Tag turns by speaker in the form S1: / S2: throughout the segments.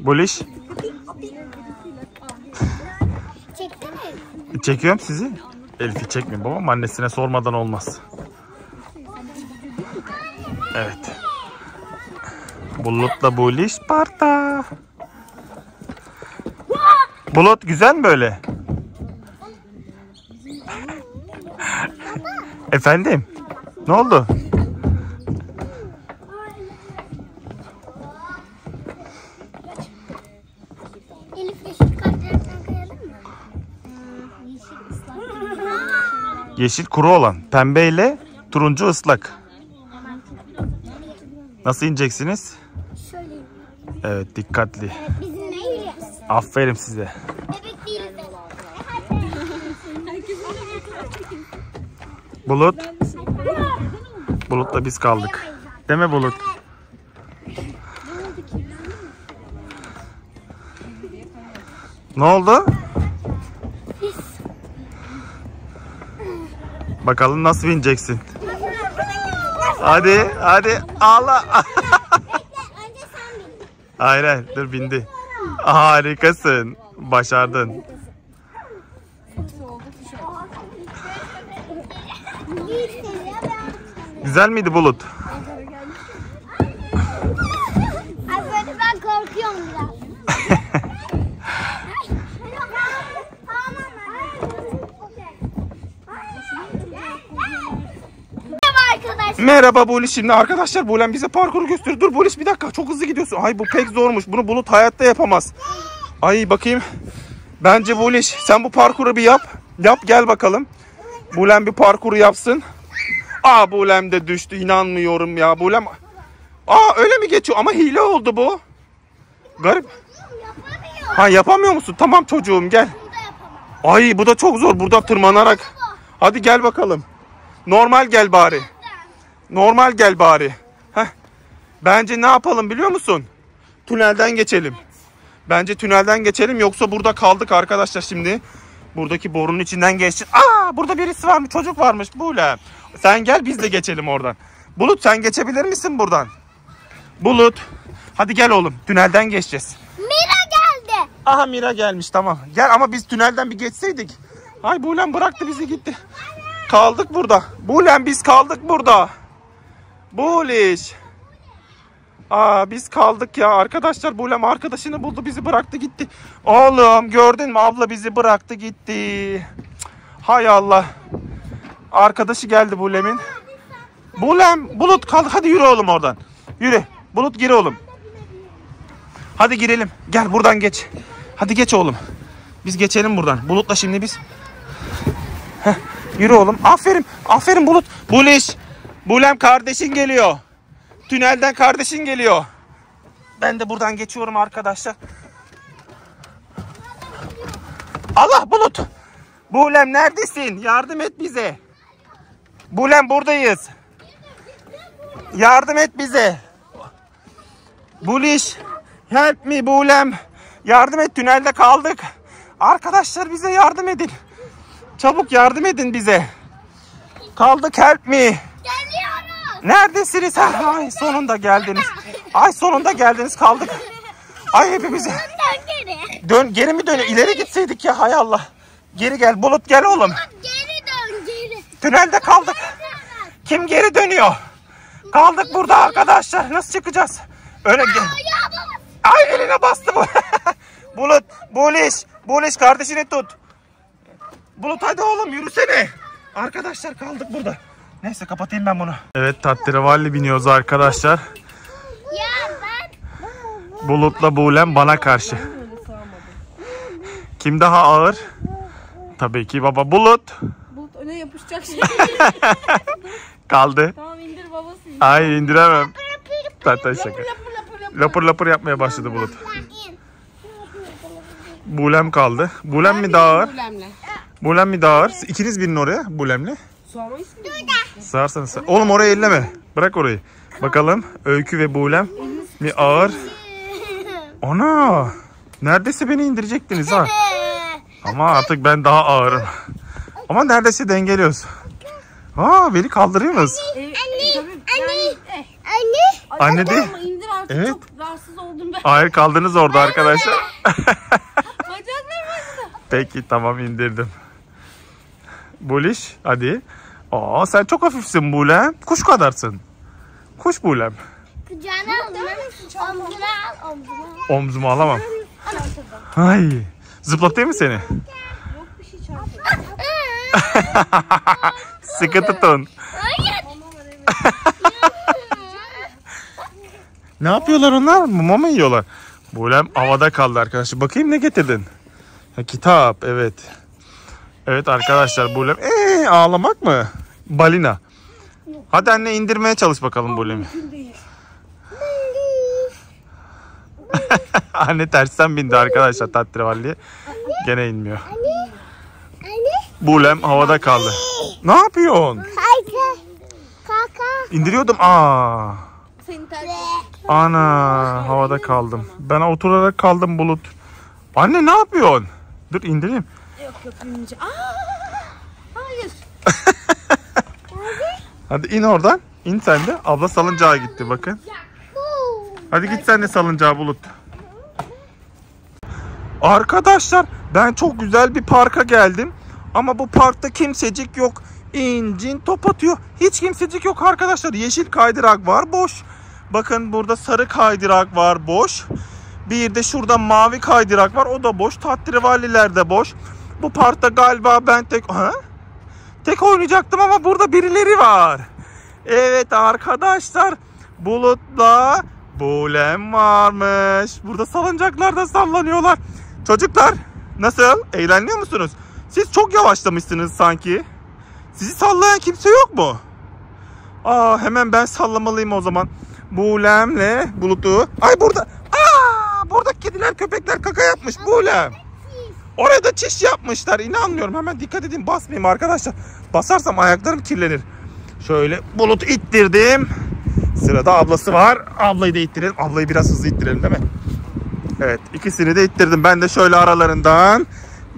S1: Buliş. Çekiyorum sizi. Elif'i çekmeyin babam. Annesine sormadan olmaz. Evet. Bulut'la Buliş parkta. Bulut güzel mi böyle? Efendim? Ne oldu?
S2: Elif yeşil kartlardan kayalım mı?
S1: Yeşil kuru olan. Pembe ile turuncu ıslak. Nasıl ineceksiniz?
S2: Şöyle.
S1: Evet, dikkatli.
S2: Evet, biz neyiz?
S1: Aferin size.
S2: Bebek değiliz.
S1: Bulut. Bulut'la biz kaldık. Değil mi Bulut? Ne oldu? Bakalım nasıl bineceksin? Hadi, hadi. Allah.
S2: Önce sen bin.
S1: Hayır, hayır. Dur, bindi. Harikasın. Başardın. Güzel miydi Bulut?
S2: Ay böyle ben korkuyorum biraz.
S1: Merhaba Buliş. Şimdi arkadaşlar Bulem bize parkuru gösteriyor. Dur Buliş, bir dakika. Çok hızlı gidiyorsun. Ay bu pek zormuş. Bunu Bulut hayatta yapamaz. Ay bakayım. Bence Buliş sen bu parkuru bir yap. Yap, gel bakalım. Bulem bir parkuru yapsın. Aa, Bulem de düştü. İnanmıyorum ya. Bulem. Aa, öyle mi geçiyor? Ama hile oldu bu. Garip. Ha, yapamıyor musun? Tamam çocuğum, gel. Ay bu da çok zor. Burada tırmanarak. Hadi gel bakalım. Normal gel bari. Normal gel bari. Heh. Bence ne yapalım biliyor musun? Tünelden geçelim. Bence tünelden geçelim, yoksa burada kaldık arkadaşlar şimdi. Buradaki borunun içinden geçsin. Aa, burada birisi varmış, çocuk varmış. Bulem. Sen gel, biz de geçelim oradan. Bulut, sen geçebilir misin buradan? Bulut. Hadi gel oğlum, tünelden geçeceğiz.
S2: Mira geldi.
S1: Aha, Mira gelmiş, tamam. Gel ama biz tünelden bir geçseydik. Ay Bulem bıraktı bizi, gitti. Kaldık burada. Bulem, biz kaldık burada. Buliş. Aa, biz kaldık ya arkadaşlar. Bulem arkadaşını buldu, bizi bıraktı gitti. Oğlum gördün mü, abla bizi bıraktı gitti. Hay Allah. Arkadaşı geldi Bulem'in. Bulem, Bulut kaldı. Hadi yürü oğlum oradan. Yürü. Bulut, gir oğlum. Hadi girelim. Gel buradan geç. Hadi geç oğlum. Biz geçelim buradan. Bulut'la şimdi biz. Heh, yürü oğlum. Aferin. Aferin Bulut. Buliş. Bulem, kardeşin geliyor. Tünelden kardeşin geliyor. Ben de buradan geçiyorum arkadaşlar. Allah, Bulut. Bulem neredesin? Yardım et bize. Bulem, buradayız. Yardım et bize. Buliş. Help me Bulem. Yardım et, tünelde kaldık. Arkadaşlar bize yardım edin. Çabuk yardım edin bize. Kaldık, help me.
S2: Geliyoruz.
S1: Neredesiniz? Ay sonunda geldiniz. Ay sonunda geldiniz, kaldık. Ay hepimiz. Dön, geri mi dönüyor? İleri gitseydik ya, hay Allah. Geri gel Bulut, gel oğlum.
S2: Geri dön, geri.
S1: Tünelde kaldık. Kim geri dönüyor? Kaldık burada arkadaşlar. Nasıl çıkacağız? Öyle gel. Ay eline bastı bu. Bulut, Buliş kardeşini tut. Bulut hadi oğlum, yürüsene. Arkadaşlar kaldık burada. Neyse, kapatayım ben bunu. Evet, tahterevalli biniyoruz arkadaşlar.
S2: Ya ben.
S1: Bulut'la Bulem bana karşı. Kim daha ağır? Tabii ki baba Bulut.
S3: Bulut öne yapışacak şey.
S1: Kaldı.
S3: Tamam, indir babası.
S1: Ay indiremem. Zaten şaka. Lapır lapır yapmaya başladı Bulut. Bulem kaldı. Bulem mi daha ağır?
S3: Bulemle.
S1: Bulem mi daha ağır? İkiniz binin oraya Bulem'le.
S3: Sığamayız mı?
S1: Sığarsanız sığar. Oğlum orayı elleme. Bırak orayı. Bakalım Öykü ve Bulem mi ağır? Ana! Neredeyse beni indirecektiniz ha. Ama artık ben daha ağırım. Ama neredeyse dengeliyoruz. Aa, beni kaldırıyorsunuz.
S2: Anne.
S3: Tabii,
S2: Anne.
S3: yani,
S2: Anne.
S1: Anne değil.
S3: Ama indir
S1: Evet.
S3: Çok rahatsız oldum ben.
S1: Hayır, kaldınız orada arkadaşlar.
S3: Bacaklarım acıdı.
S1: Peki tamam, indirdim. Buliş hadi. Aa, sen çok hafifsin Bulem. Kuş kadarsın. Kuş Bulem.
S2: Kucağına al. Omzuna al. Omzuna.
S1: Omzuma alamam. Ay. Zıplatayım mı seni?
S3: Yok bir şey çarptı.
S1: Sıkı tutun.
S2: Hayır.
S1: Ne yapıyorlar onlar? Mama mı yiyorlar? Bulem havada kaldı arkadaşlar. Bakayım ne getirdin? Ha, kitap, evet. Evet arkadaşlar, Bulem. Ağlamak mı? Balina. Hadi anne, indirmeye çalış bakalım Bulem'i. Anne tersten bindi arkadaşlar tahterevalliye. Gene inmiyor. Bulem havada kaldı. Ne yapıyorsun?
S2: Kaka.
S1: İndiriyordum. Aa.
S3: Seni terk
S1: Ana, havada kaldım. Ben oturarak kaldım Bulut. Anne ne yapıyorsun? Dur indireyim.
S3: Yok ince. Hayır.
S1: Hadi in oradan. İn sen de. Abla salıncağa gitti bakın. Hadi git sen de salıncağa Bulut. Arkadaşlar, ben çok güzel bir parka geldim. Ama bu parkta kimsecik yok. İncin top atıyor. Hiç kimsecik yok arkadaşlar. Yeşil kaydırak var, boş. Bakın burada sarı kaydırak var, boş. Bir de şurada mavi kaydırak var, o da boş. Tahterevalliler de boş. Bu parkta galiba ben tek oynayacaktım ama burada birileri var. Evet arkadaşlar, Bulut'la Bulem varmış. Burada salıncaklarda sallanıyorlar. Çocuklar nasıl? Eğleniyor musunuz? Siz çok yavaşlamışsınız sanki. Sizi sallayan kimse yok mu? Aa, hemen ben sallamalıyım o zaman. Bulem'le Bulut'u. Ay burada. Burada kediler köpekler kaka yapmış Bulem. Oraya da çiş yapmışlar. İnanmıyorum. Hemen dikkat edin, basmayayım arkadaşlar. Basarsam ayaklarım kirlenir. Şöyle Bulut'u ittirdim. Sırada ablası var. Ablayı da ittirelim. Ablayı biraz hızlı ittirelim değil mi? Evet, ikisini de ittirdim. Ben de şöyle aralarından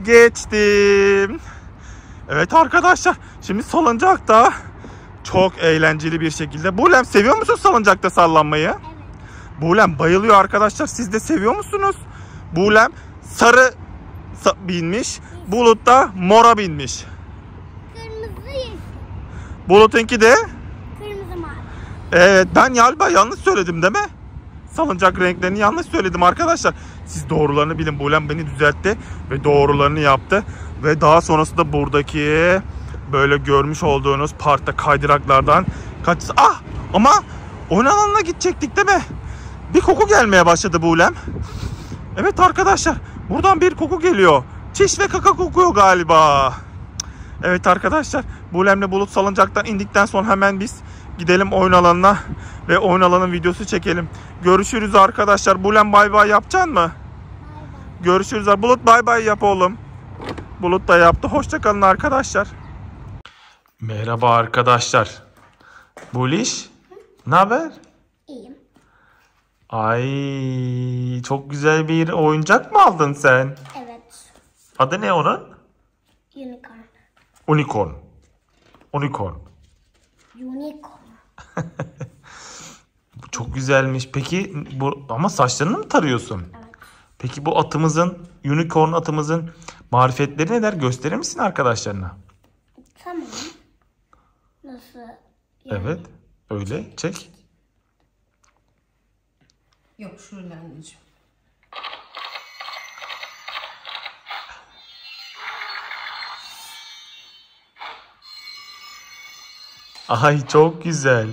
S1: geçtim. Evet arkadaşlar, şimdi salıncakta çok eğlenceli bir şekilde. Bulem, seviyor musun salıncakta sallanmayı? Evet. Bulem bayılıyor arkadaşlar. Siz de seviyor musunuz? Bulem sarı binmiş. Bulut da mora binmiş.
S2: Kırmızı yeşil.
S1: Bulut'unki de
S2: Kırmızı mavi.
S1: evet, ben galiba yanlış söyledim değil mi? Salıncak renklerini yanlış söyledim arkadaşlar. Siz doğrularını bilin. Bulem beni düzeltti ve doğrularını yaptı. Ve daha sonrasında buradaki böyle görmüş olduğunuz parkta kaydıraklardan ama oyun alanına gidecektik değil mi? Bir koku gelmeye başladı Bulem. Evet arkadaşlar, buradan bir koku geliyor. Çiş ve kaka kokuyor galiba. Evet arkadaşlar, Bulem'le Bulut salıncaktan indikten sonra hemen biz gidelim oyun alanına ve oyun alanının videosu çekelim. Görüşürüz arkadaşlar. Bulem bay bay yapacaksın mı? Görüşürüz. Bulut bay bay yap oğlum. Bulut da yaptı. Hoşçakalın arkadaşlar. Merhaba arkadaşlar. Buliş, ne haber?
S2: İyiyim.
S1: Ay, çok güzel bir oyuncak mı aldın sen?
S2: Evet.
S1: Adı ne onun?
S2: Unicorn.
S1: Unicorn. Unicorn.
S2: Unicorn.
S1: Bu çok güzelmiş. Peki ama saçlarını mı tarıyorsun?
S2: Evet.
S1: Peki bu atımızın, unicorn atımızın marifetleri neler? Gösterir misin arkadaşlarına?
S2: Tamam. Nasıl? Yani?
S1: Evet. Öyle. Çek.
S3: Yok şöyle anneciğim.
S1: Ay çok güzel.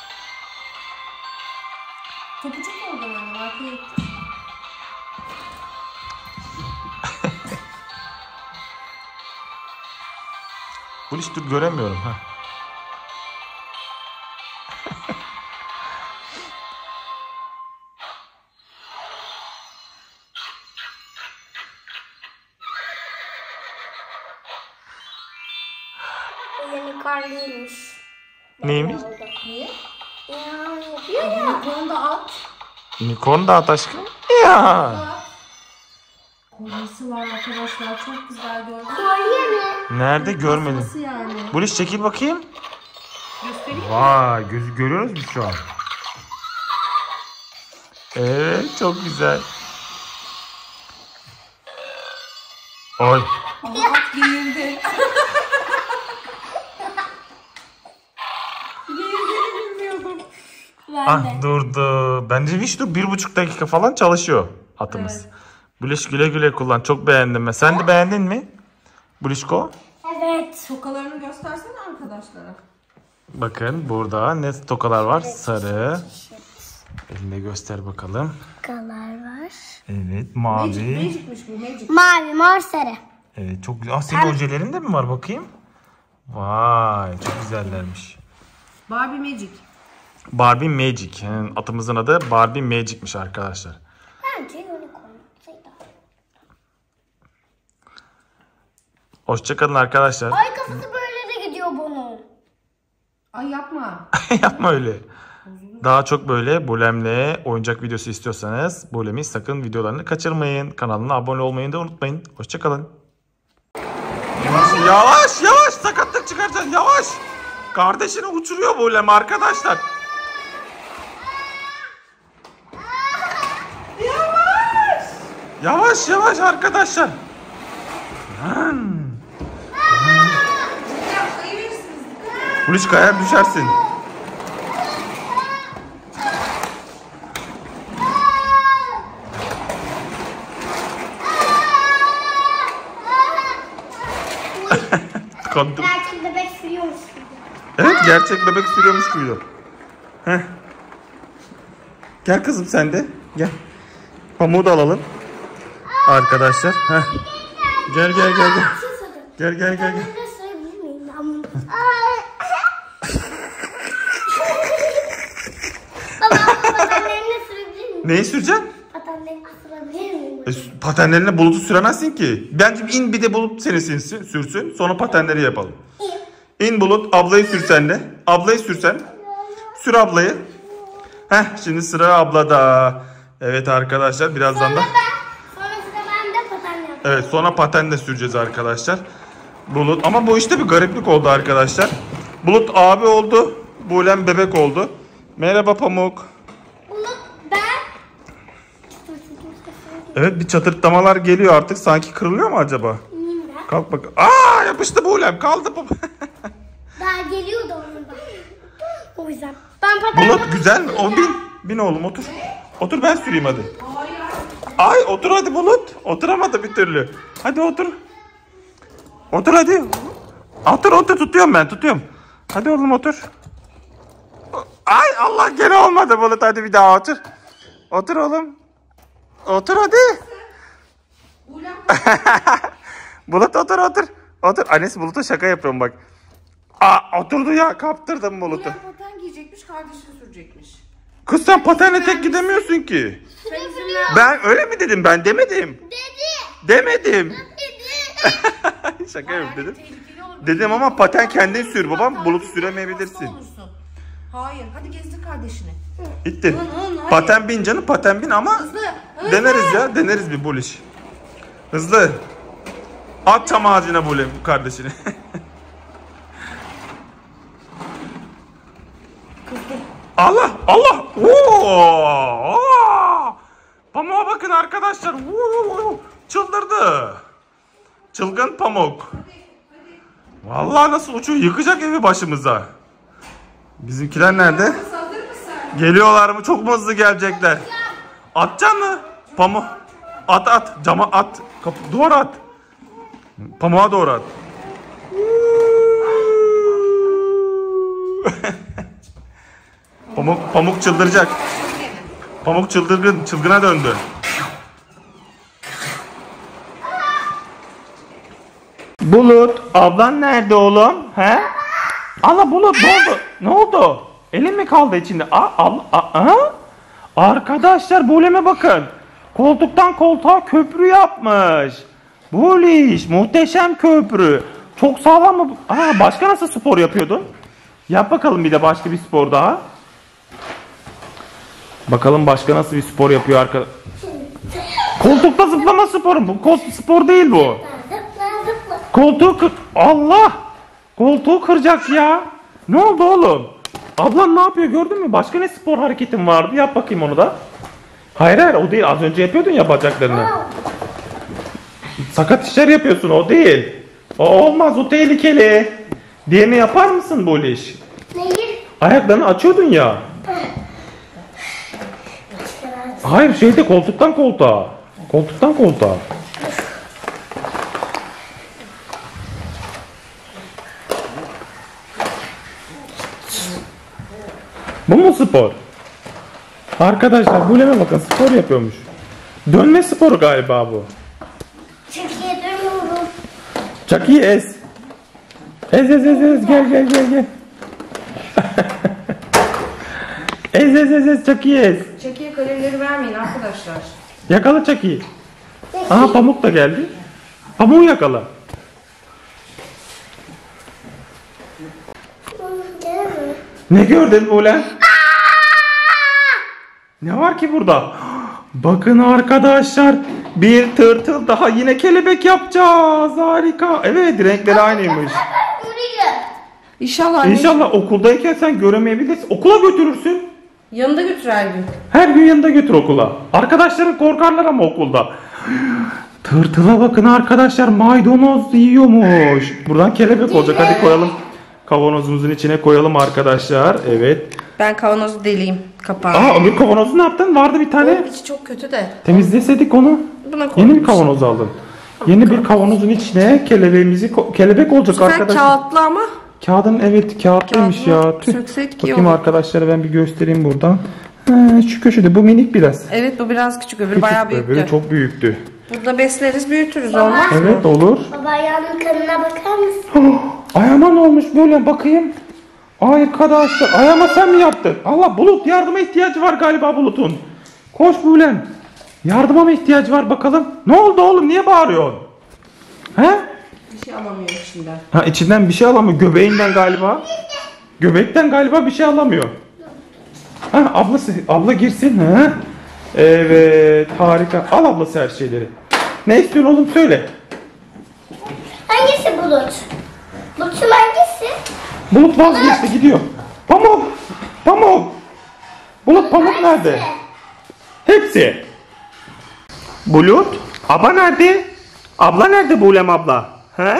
S3: Topucuk oldu anne. Arkaya gitti.
S1: Buliş dur, göremiyorum. Ha.
S2: Unicorn değilmiş.
S1: Neymiş?
S3: Niye?
S2: Yapıyor ya.
S3: Unicorn da at.
S1: Unicorn da at aşkım. Ya.
S3: Kolyesi var arkadaşlar. Çok güzel gördüm.
S2: Kolye mi?
S1: Nerede, görmedim.
S3: Nasıl yani?
S1: Buliş çekil bakayım.
S3: Göstereyim.
S1: Vay, gözü görüyoruz biz şu an. Evet, çok güzel. Oy.
S3: Ama at geğirdi. Geğirdiğini bilmiyordum.
S1: Ah, durdu. Bence hiç dur 1,5 dakika falan çalışıyor atımız.
S3: Evet.
S1: Buliş, güle güle kullan. Çok beğendim ben. Sen de beğendin mi? Bulişko.
S2: Evet.
S3: Tokalarını göstersene arkadaşlara.
S1: Bakın burada ne tokalar var? Sarı. Elinde göster bakalım.
S2: Kalar var.
S1: Evet, mavi.
S3: Magic'miş bu, Magic.
S2: Mavi, mor, sarı.
S1: Evet, çok güzel. Ah, senin ojelerin de mi var bakayım? Vay, çok güzellermiş.
S3: Barbie Magic.
S1: Barbie Magic. Yani atımızın adı Barbie Magic'miş arkadaşlar.
S2: Bence unicorn.
S1: Hoşçakalın arkadaşlar.
S2: Ay kafası böyle de gidiyor bunun.
S3: Ay yapma.
S1: Yapma öyle. Daha çok böyle Bulem'le oyuncak videosu istiyorsanız Bulem'in sakın videolarını kaçırmayın. Kanalına abone olmayı da unutmayın. Hoşçakalın. Yavaş yavaş, sakatlık çıkaracaksın, yavaş. Kardeşini uçuruyor Bulem arkadaşlar. Yavaş yavaş arkadaşlar. Polis kayar düşersin. Kandım.
S2: Gerçek bebek sürüyormuş gibi.
S1: Evet, gerçek bebek sürüyormuş gibi. Heh. Gel kızım sen de. Gel. Pamuğu da alalım. Arkadaşlar. Heh. Gel gel gel gel. Gel gel gel gel.
S2: Ben de sürebilir miyim ben bunu? Baba patenlerini sürebilir miyim?
S1: Neyi süreceksin?
S2: Patenlerini sürebilir miyim?
S1: Patenlerine Bulut'u süremezsin ki. Bence in bir de Bulut seni sürsün. Sonra patenleri yapalım. İn Bulut, ablayı sür sen de. Ablayı sürsen. Sür ablayı. Heh, şimdi sıra ablada. Evet arkadaşlar, birazdan da.
S2: Sonra sıra bende paten yapacağım.
S1: Evet, sonra paten de süreceğiz arkadaşlar. Bulut, ama bu işte bir gariplik oldu arkadaşlar. Bulut abi oldu. Bulem bebek oldu. Merhaba Pamuk.
S2: Bulut ben.
S1: Evet, bir çatırtlamalar geliyor artık. Sanki kırılıyor mu acaba?
S2: Bilmem.
S1: Kalk bak. Aa, yapıştı Bulem. Kaldı.
S2: Daha geliyor da onun da. O yüzden. Ben paten
S1: Bulut güzel mi? O bin. Bin oğlum, otur. Otur, ben süreyim hadi. Ay, otur hadi Bulut. Oturamadı bir türlü. Hadi otur. Otur hadi. Otur otur, tutuyorum ben, tutuyorum. Hadi oğlum otur. Ay Allah, gene olmadı Bulut, hadi bir daha otur. Otur oğlum. Otur hadi. Bulut otur otur. Otur. Annesi Bulut'a şaka yapıyorum bak. Aa, oturdu ya, kaptırdım Bulut'u.
S3: Ulan paten giyecekmiş, kardeşini sürecekmiş.
S1: Kız sen patenle tek gidemiyorsun ki.
S2: sürebiliyor.
S1: Ben öyle mi dedim? Ben demedim.
S2: Dedi.
S1: Demedim.
S2: Dedi.
S1: Şaka yapıyorum dedim.
S3: Tehlikeli olur.
S1: Dedim ama paten kendin sür babam. Bulut süremeyebilirsin.
S3: Hasta olursun. Hayır, hadi gezdir kardeşini.
S1: Gitti.
S3: Hadi.
S1: Paten bin canım, paten bin ama
S3: Hızlı, hızlı.
S1: deneriz ya. Deneriz bir Buliş. Hızlı. At çam ağacına Bulim kardeşini. Allah Allah. Oo! Pamuğa bakın arkadaşlar. Oo! Çıldırdı. Çılgın Pamuk. Vallahi nasıl uçuyor? Yıkacak evi başımıza. Bizimkiler nerede?
S3: Hazır mısın?
S1: Geliyorlar mı? Çok mu hızlı gelecekler? Atacaksın mı? Pamuk. At at. Cama at. Duvara at. Pamuğa doğru at. Pamuk çıldıracak. Pamuk çılgına döndü. Bulut, ablan nerede oğlum? He? Ana Bulut, ne oldu? Ne oldu? Elin mi kaldı içinde? Arkadaşlar, Bulem'e bakın. Koltuktan koltuğa köprü yapmış. Buliş, muhteşem köprü. Çok sağlam mı? Başka nasıl spor yapıyordun? Yap bakalım bir de başka bir spor daha. Bakalım başka nasıl bir spor yapıyor arkadaş. Koltukta zıplama sporu. Bu spor değil bu. Koltuğu kır... Allah! Koltuğu kıracak ya. Ne oldu oğlum? Ablan ne yapıyor, gördün mü? Başka ne spor hareketin vardı? Yap bakayım onu da. Hayır hayır o değil. Az önce yapıyordun ya bacaklarını. Sakat işler yapıyorsun, o değil. O olmaz, o tehlikeli. Diğerini yapar mısın Boliş?
S2: Neyi?
S1: Ayaklarını açıyordun ya. Hayır şeyde, koltuktan koltuğa. Koltuktan koltuğa. Bu mu spor? Arkadaşlar Bulem'e bakın, spor yapıyormuş. Dönme sporu galiba bu.
S2: Çekiye dönüyorum.
S1: Çok iyi ez. Ez gel. ez çok iyi ez.
S3: Çekiye kalemleri vermeyin arkadaşlar.
S1: Yakala çok iyi. Aha Pamuk da geldi. Pamuğu yakala. Ne gördün Bulen? Ne var ki burada? Bakın arkadaşlar, bir tırtıl daha, yine kelebek yapacağız. Harika. Evet, renkleri aynıymış.
S3: İnşallah.
S1: İnşallah okuldayken sen göremeyebilirsin. Okula götürürsün.
S3: Yanında götür her gün.
S1: Her gün yanında götür okula. Arkadaşların korkarlar ama okulda. Tırtıla bakın arkadaşlar, maydanoz yiyormuş. Buradan kelebek olacak. Hadi koyalım. Kavanozumuzun içine koyalım arkadaşlar. Evet.
S3: Ben kavanozu deleyim kapağı.
S1: Aa, bir kavanozu ne yaptın? Vardı bir tane.
S3: İçi çok kötü de.
S1: Temizleseydik onu.
S3: Buna
S1: Yeni bir kavanoz aldın. Yeni bir kavanozun içine kelebek olacak
S3: Bu sefer
S1: arkadaşlar.
S3: kağıtlı ama.
S1: Kağıdın, evet kağıtlıymış
S3: Kağıdını
S1: ya. Tüh.
S3: sökseydik iyi
S1: Bakayım
S3: olur.
S1: arkadaşlara, ben bir göstereyim buradan. Şu köşede bu minik biraz.
S3: Evet, bu biraz küçük, öbürü
S1: Küçük,
S3: bayağı büyüktü.
S1: öbürü çok büyüktü.
S3: Burada besleriz, büyütürüz olmaz.
S1: Evet olur.
S2: Baba ayağının kanına bakar mısın?
S1: Ayağıma ne olmuş böyle, bakayım. Arkadaşlar ayağıma sen mi yaptın? Allah, Bulut yardıma ihtiyacı var galiba Bulut'un. Koş Bulen. Yardıma mı ihtiyacı var bakalım. Ne oldu oğlum, niye bağırıyorsun? He?
S3: Bir şey alamıyor içinden.
S1: Ha, içinden bir şey alamıyor, göbeğinden galiba. Göbekten galiba bir şey alamıyor. Ha, abla girsin ha. Evet, harika. Al ablası her şeyleri. Ne istiyorsun oğlum, söyle.
S2: Hangisi Bulut? Bulut'un hangisi?
S1: Bulut vazgeçti, gidiyor. Pamuk. Bulut, Pamuk nerede? Hepsi. Bulut. Abla nerede? Abla nerede Bulem abla? He?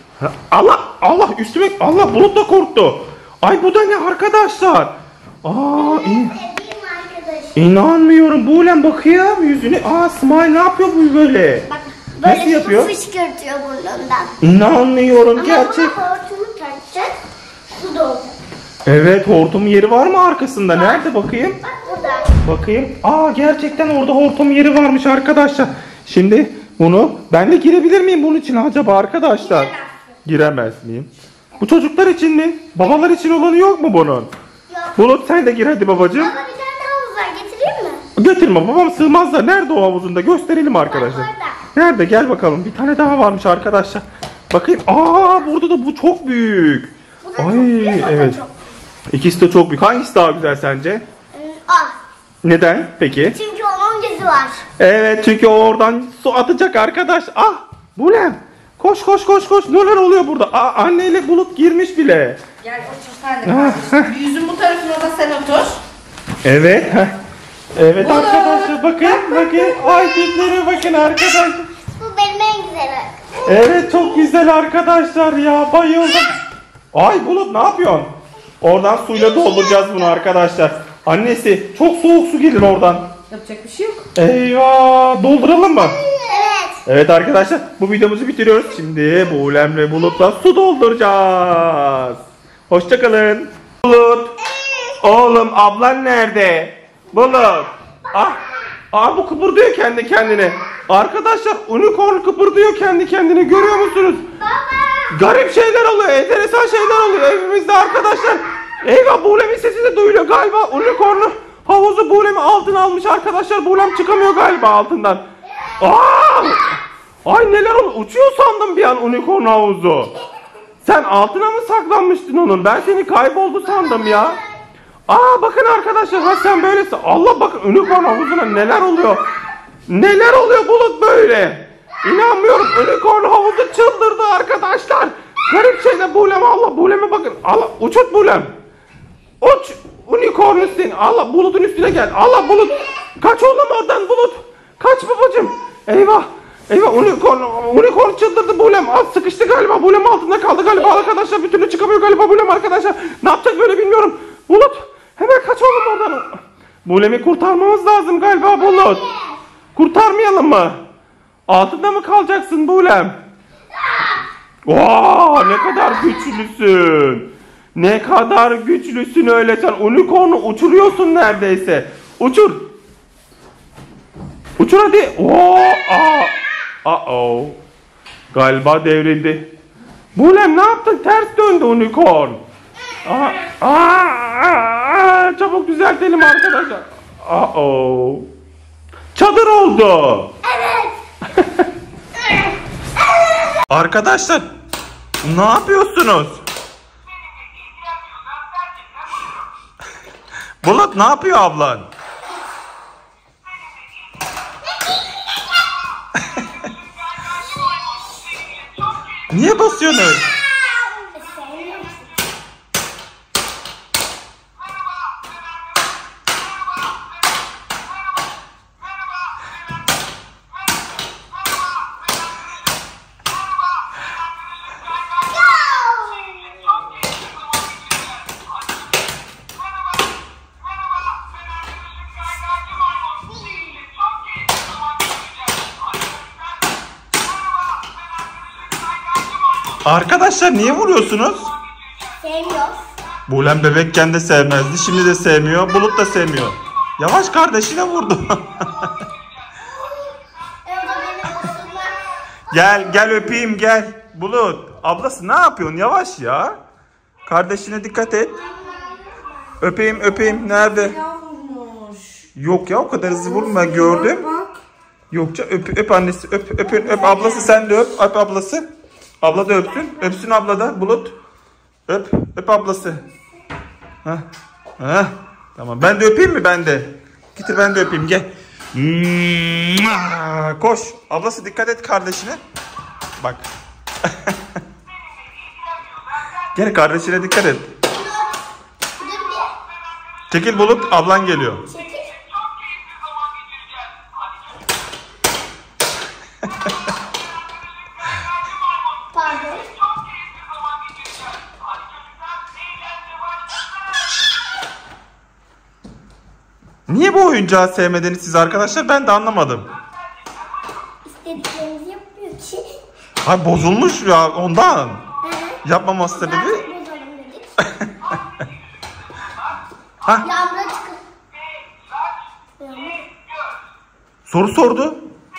S1: Allah üstüme. Allah, Bulut da korktu. Ay bu da ne arkadaşlar?
S2: Sevdiğim arkadaşım.
S1: İnanmıyorum Bulem, bakayım yüzüne. Smile ne yapıyor bu böyle?
S2: Bak
S1: Nasıl
S2: böyle
S1: yapıyor?
S2: su fışkırtıyor burnundan.
S1: İnanmıyorum
S2: Ama
S1: gerçek.
S2: buna hortumu takacak. Su da olacak.
S1: Evet, hortum yeri var mı arkasında? Nerede bakayım?
S2: Bak burada.
S1: Bakayım. Gerçekten orada hortum yeri varmış arkadaşlar. Şimdi bunu ben de girebilir miyim bunun için acaba arkadaşlar? Giremez miyim? Bu çocuklar için mi? Babalar için olanı yok mu bunun?
S2: Yok.
S1: Bulut sen de gir hadi babacığım.
S2: Baba bir tane daha havuz var, getireyim mi?
S1: Götürme, babam sığmaz da. Nerede o havuzunda? Gösterelim arkadaşlar.
S2: orada.
S1: Nerede? Gel bakalım. Bir tane daha varmış arkadaşlar. Bakayım. Burada da bu çok büyük. Ay evet. İkisi de çok büyük. Hangisi daha güzel sence? Neden peki?
S2: Çünkü onun gözü var.
S1: Evet, çünkü o oradan su atacak arkadaş. Bulem. Koş. Neler oluyor burada? Anneyle Bulut girmiş bile.
S3: Gel otur sen de kardeşim. Bir yüzün bu tarafına da sen otur.
S1: Evet. Evet
S3: Bulut.
S1: arkadaşlar bakın. Ay tipleri bakın arkadaşlar.
S2: Bu benim en güzeli.
S1: Evet, çok güzel arkadaşlar ya, bayıldım. Ay Bulut, ne yapıyorsun? Oradan suyla dolduracağız bunu arkadaşlar. Annesi, çok soğuk su gelir oradan.
S3: Yapacak bir şey yok.
S1: Eyvah, dolduralım mı?
S2: Evet.
S1: Evet arkadaşlar, bu videomuzu bitiriyoruz. Şimdi Bulem ve Bulut'la su dolduracağız. Hoşçakalın. Bulut. Oğlum, ablan nerede? Bulut. Bu kıpırdıyor kendi kendine. Arkadaşlar, unicorn kıpırdıyor kendi kendine, görüyor musunuz?
S2: Baba.
S1: Garip şeyler oluyor, enteresan şeyler oluyor evimizde arkadaşlar. Eyvah, Bulem'in sesi de duyuluyor galiba. Unicorn'u havuzu Bulem'i altına almış arkadaşlar. Bulem çıkamıyor galiba altından. Ay neler oluyor, uçuyor sandım bir an unicorn havuzu. Sen altına mı saklanmıştın onun? Ben seni kayboldu sandım ya. Bakın arkadaşlar, sen böylesin. Allah, bakın unicorn havuzuna neler oluyor. Neler oluyor Bulut böyle? İnanmıyorum, unicorn havuzu çıldırdı arkadaşlar. Garip şeyler. Bulem, Allah, Bulem'e bakın. Allah, uçut Bulem. Uç unicorn üstüne. Allah, Bulut'un üstüne gel. Allah, Bulut. Kaç oğlum oradan Bulut. Kaç babacığım. Eyvah. Eyvah unicorn çıldırdı Bulem. Az sıkıştı galiba. Bulem altında kaldı galiba arkadaşlar. Bir türlü çıkamıyor galiba Bulem arkadaşlar. Ne yapacak böyle bilmiyorum. Bulut hemen kaç oğlum oradan. Bulem'i kurtarmamız lazım galiba Bulut. Kurtarmayalım mı? Altında mı kalacaksın Bulem? Oo, ne kadar güçlüsün. Ne kadar güçlüsün öyle sen. Unicorn'u uçuruyorsun neredeyse. Uçur. Uçur hadi. Oo. Galiba devrildi. Bulem ne yaptın? Ters döndü unicorn. Çabuk düzeltelim arkadaşlar. Çadır oldu.
S2: Evet.
S1: Arkadaşlar ne yapıyorsunuz? Bulut ne yapıyor ablan? Niye basıyorsun öyle? Arkadaşlar niye vuruyorsunuz?
S2: Sevmiyoruz.
S1: Bulem bebekken de sevmezdi. Şimdi de sevmiyor. Bulut da sevmiyor. Yavaş kardeşine vurdu. Gel öpeyim gel. Bulut. Ablası ne yapıyorsun? Yavaş ya. Kardeşine dikkat et. Öpeyim. Nerede? Yok ya o kadar hızlı vurma gördüm. Yokça öp annesi. Öp ablası sen de öp. Öp ablası. Abla da öpsün. Öpsün abla da. Bulut. Öp ablası. Tamam. Ben de öpeyim mi ben de? Getir ben de öpeyim gel. Koş. Ablası dikkat et kardeşine. Bak. Gel kardeşine dikkat et. Çekil Bulut. Ablan geliyor. Niye bu oyuncağı sevmediniz siz arkadaşlar? Ben de anlamadım.
S2: İstediklerimizi yapmıyor ki.
S1: Ay bozulmuş ya ondan. Yapmaması sebebi.
S2: Yağmura çıkın.
S1: Soru sordu.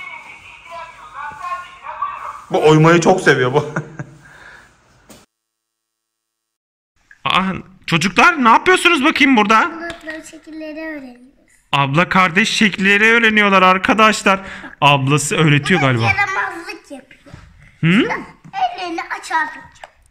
S1: Bu oymayı çok seviyor bu. Çocuklar ne yapıyorsunuz bakayım burada?
S2: Bulutları şekilleri öğreniyoruz.
S1: Abla kardeş şekilleri öğreniyorlar arkadaşlar. Ablası öğretiyor galiba.
S2: Yaramazlık yapıyor. Ellerini açardık.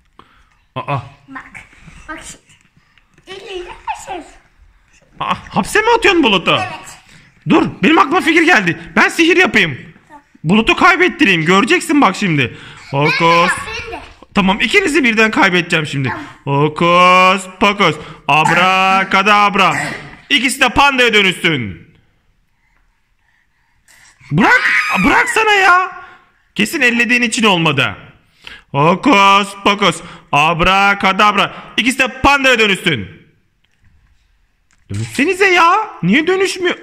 S2: Bak şimdi. Ellerini açarsın.
S1: Hapse mi atıyorsun Bulut'u?
S2: Evet.
S1: Dur benim aklıma fikir geldi. Ben sihir yapayım. Bulut'u kaybettireyim. Göreceksin bak şimdi. Hokus. Tamam ikinizi birden kaybedeceğim şimdi. Hokus pokus. Abrakadabra. İkisi de pandaya dönüşsün. Bırak sana ya. Kesin ellediğin için olmadı. Hokus pokus. Abrakadabra. İkisi de pandaya dönüşsün. Dönüşsenize ya. Niye dönüşmüyor?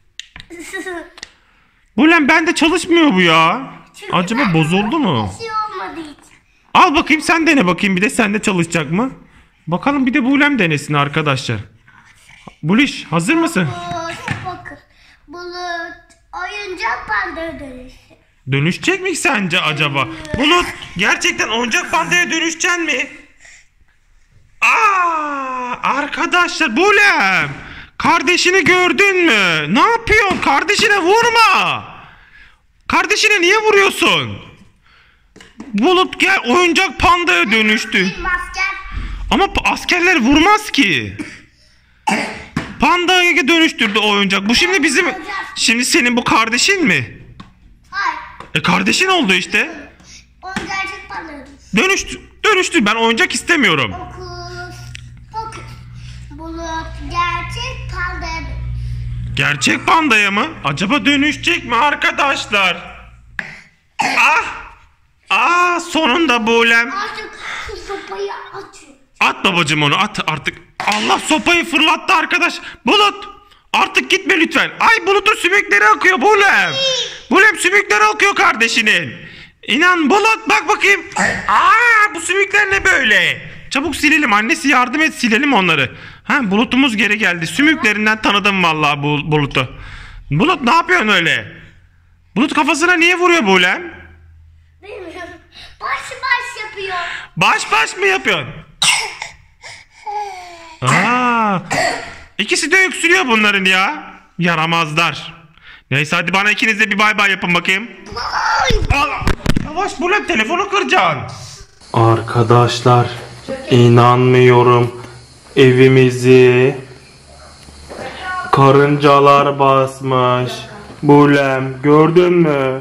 S1: Bulem bende çalışmıyor bu ya. Acaba bozuldu mu?
S2: Bir şey olmadı hiç.
S1: Al bakayım sen dene bakayım bir de sende çalışacak mı? Bakalım bir de Bulem denesin arkadaşlar. Buliş hazır mısın?
S2: Bulut oyuncak pandaya dönüştü.
S1: Dönüşecek mi sence acaba? Bulut gerçekten oyuncak pandaya dönüşecek mi? Arkadaşlar Bulem. Kardeşini gördün mü? Ne yapıyorsun? Kardeşine vurma. Kardeşine niye vuruyorsun? Bulut gel oyuncak pandaya dönüştü. Ama askerler vurmaz ki. Pandaya dönüştürdü oyuncak. Bu şimdi bizim... Şimdi senin bu kardeşin mi?
S2: Hayır.
S1: Kardeşin oldu işte.
S2: Oyuncak pandaya dönüştü.
S1: Dönüştü. Ben oyuncak istemiyorum.
S2: Hokus pokus. Bulut gerçek pandaya dönüştü.
S1: Gerçek pandaya mı? Acaba dönüşecek mi arkadaşlar? Sonunda Buğlem.
S2: Artık şu sopayı atıyor.
S1: At babacım onu at artık. Allah sopayı fırlattı arkadaş. Bulut artık gitme lütfen. Ay Bulut'un sümükleri akıyor Buğlem. Buğlem sümükleri akıyor kardeşinin. İnan Bulut bak bakayım. Bu sümükler ne böyle? Çabuk silelim, annesi yardım et, silelim onları. Bulut'umuz geri geldi. Sümüklerinden tanıdım vallahi Bulut'u. Bulut ne yapıyorsun öyle? Bulut kafasına niye vuruyor Buğlem?
S2: Bilmiyorum. Baş yapıyor.
S1: Baş mı yapıyorsun? İkisi de öksürüyor bunların ya. Yaramazlar. Neyse hadi bana ikiniz de bir bay bay yapın bakayım. Yavaş Buğlem, telefonu kıracaksın. Arkadaşlar inanmıyorum. Evimizi karıncalar basmış. Buğlem gördün mü?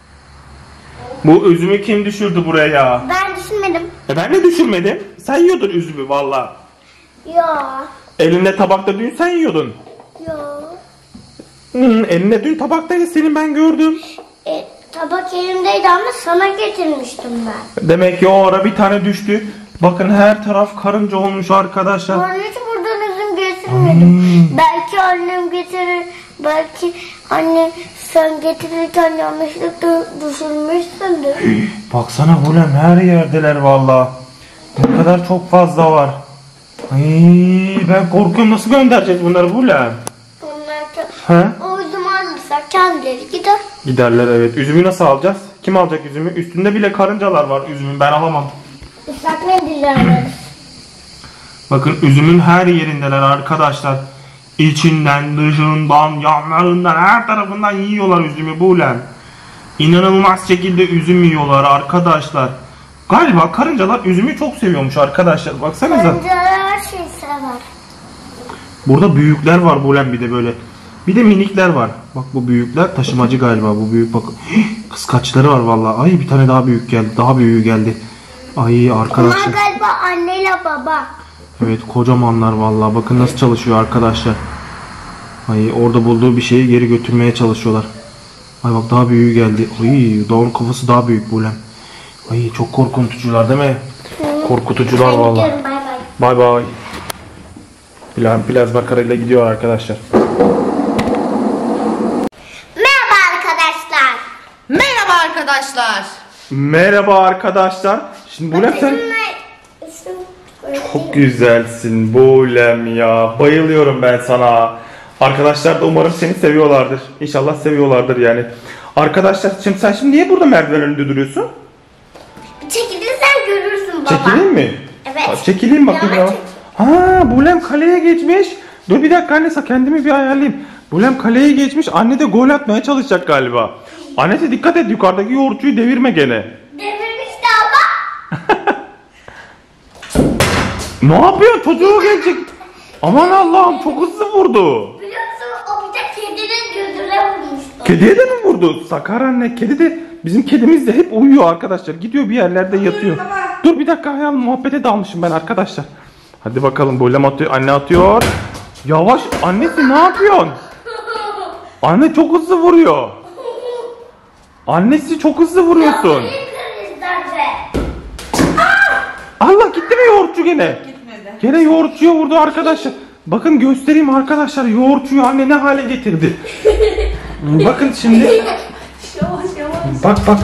S1: Bu üzümü kim düşürdü buraya?
S2: Ben düşünmedim.
S1: Ben de düşürmedim. Sen yiyordun üzümü valla.
S2: Ya.
S1: Elinde tabakta dün sen yiyordun.
S2: Ya.
S1: Elinde dün tabaktaydı senin, ben gördüm.
S2: Tabak elimdeydi ama sana getirmiştim ben.
S1: Demek ki o ara bir tane düştü. Bakın her taraf karınca olmuş arkadaşlar.
S2: Ben hiç buradan üzüm getirmedim. Belki annem getirir. Belki anne sen getirirken yanlışlıkla düşürmüşsündür.
S1: Baksana Buğlem, her yerdeler valla. Ne kadar çok fazla var. Ben korkuyorum, nasıl göndereceğiz bunları Buğlem?
S2: Onlar o üzümü alırsak kendileri gider.
S1: Giderler evet. Üzümü nasıl alacağız? Kim alacak üzümü? Üstünde bile karıncalar var üzümün, ben alamam.
S2: Islak mendiller alırız.
S1: Bakın üzümün her yerindeler arkadaşlar. İçinden, dışından, yanlarından, her tarafından yiyorlar üzümü Buğlem. İnanılmaz şekilde üzüm yiyorlar arkadaşlar. Galiba karıncalar üzümü çok seviyormuş arkadaşlar. Baksanıza.
S2: Karıncalar her şeyi sever.
S1: Burada büyükler var Buğlem, bir de böyle. Bir de minikler var. Bak bu büyükler taşımacı galiba, bu büyük bak. Kıskaçları var vallahi. Ay bir tane daha büyük geldi. Daha büyüğü geldi. Ay arkadaşlar.
S2: Bunlar galiba anneyle baba.
S1: Evet kocamanlar vallahi. Bakın nasıl çalışıyor arkadaşlar. Ay orada bulduğu bir şeyi geri götürmeye çalışıyorlar. Ay bak daha büyüğü geldi. Ay doğru, kafası daha büyük Buğlem. Ay çok korkutucular değil mi? Korkutucular vallahi. Bay bay. Plazma karayla gidiyor arkadaşlar.
S2: Merhaba arkadaşlar.
S3: Merhaba arkadaşlar.
S1: Merhaba arkadaşlar. Şimdi Buğlem sen çok güzelsin Buğlem ya. Bayılıyorum ben sana. Arkadaşlar da umarım seni seviyorlardır. İnşallah seviyorlardır yani. Arkadaşlar şimdi sen niye burada merdiven önünde duruyorsun?
S2: Çekilirsen görürsün baba.
S1: Çekileyim mi?
S2: Evet.
S1: Çekileyim bakayım ya. Buğlem kaleye geçmiş. Dur bir dakika anne, kendimi bir ayarlayayım. Buğlem kaleye geçmiş. Anne de gol atmaya çalışacak galiba. Annesi dikkat et, yukarıdaki yoğurtçuyu devirme gene.
S2: Devirmişti ama.
S1: Ne yapıyor? Çocuğu gelecek. Aman Allah'ım, çok hızlı vurdu.
S2: Biliyorsun o bir de kedinin gözüne vurmuştu.
S1: Kediye de mi vurdu? Sakar anne. Kedi de, bizim kedimiz de hep uyuyor arkadaşlar. Gidiyor bir yerlerde yatıyor. Dur bir dakika, muhabbete dalmışım ben arkadaşlar. Hadi bakalım, Buğlem atıyor, anne atıyor. Yavaş annesi, ne yapıyorsun? Anne çok hızlı vuruyor. Annesi çok hızlı vuruyorsun. Allah, gitti mi yoğurtçu gene?
S3: Gitmedi.
S1: Gene yoğurtçuya vurdu arkadaşlar. Bakın göstereyim arkadaşlar, yoğurtçuyu anne ne hale getirdi. Bakın şimdi.
S3: Yavaş.
S1: Bak.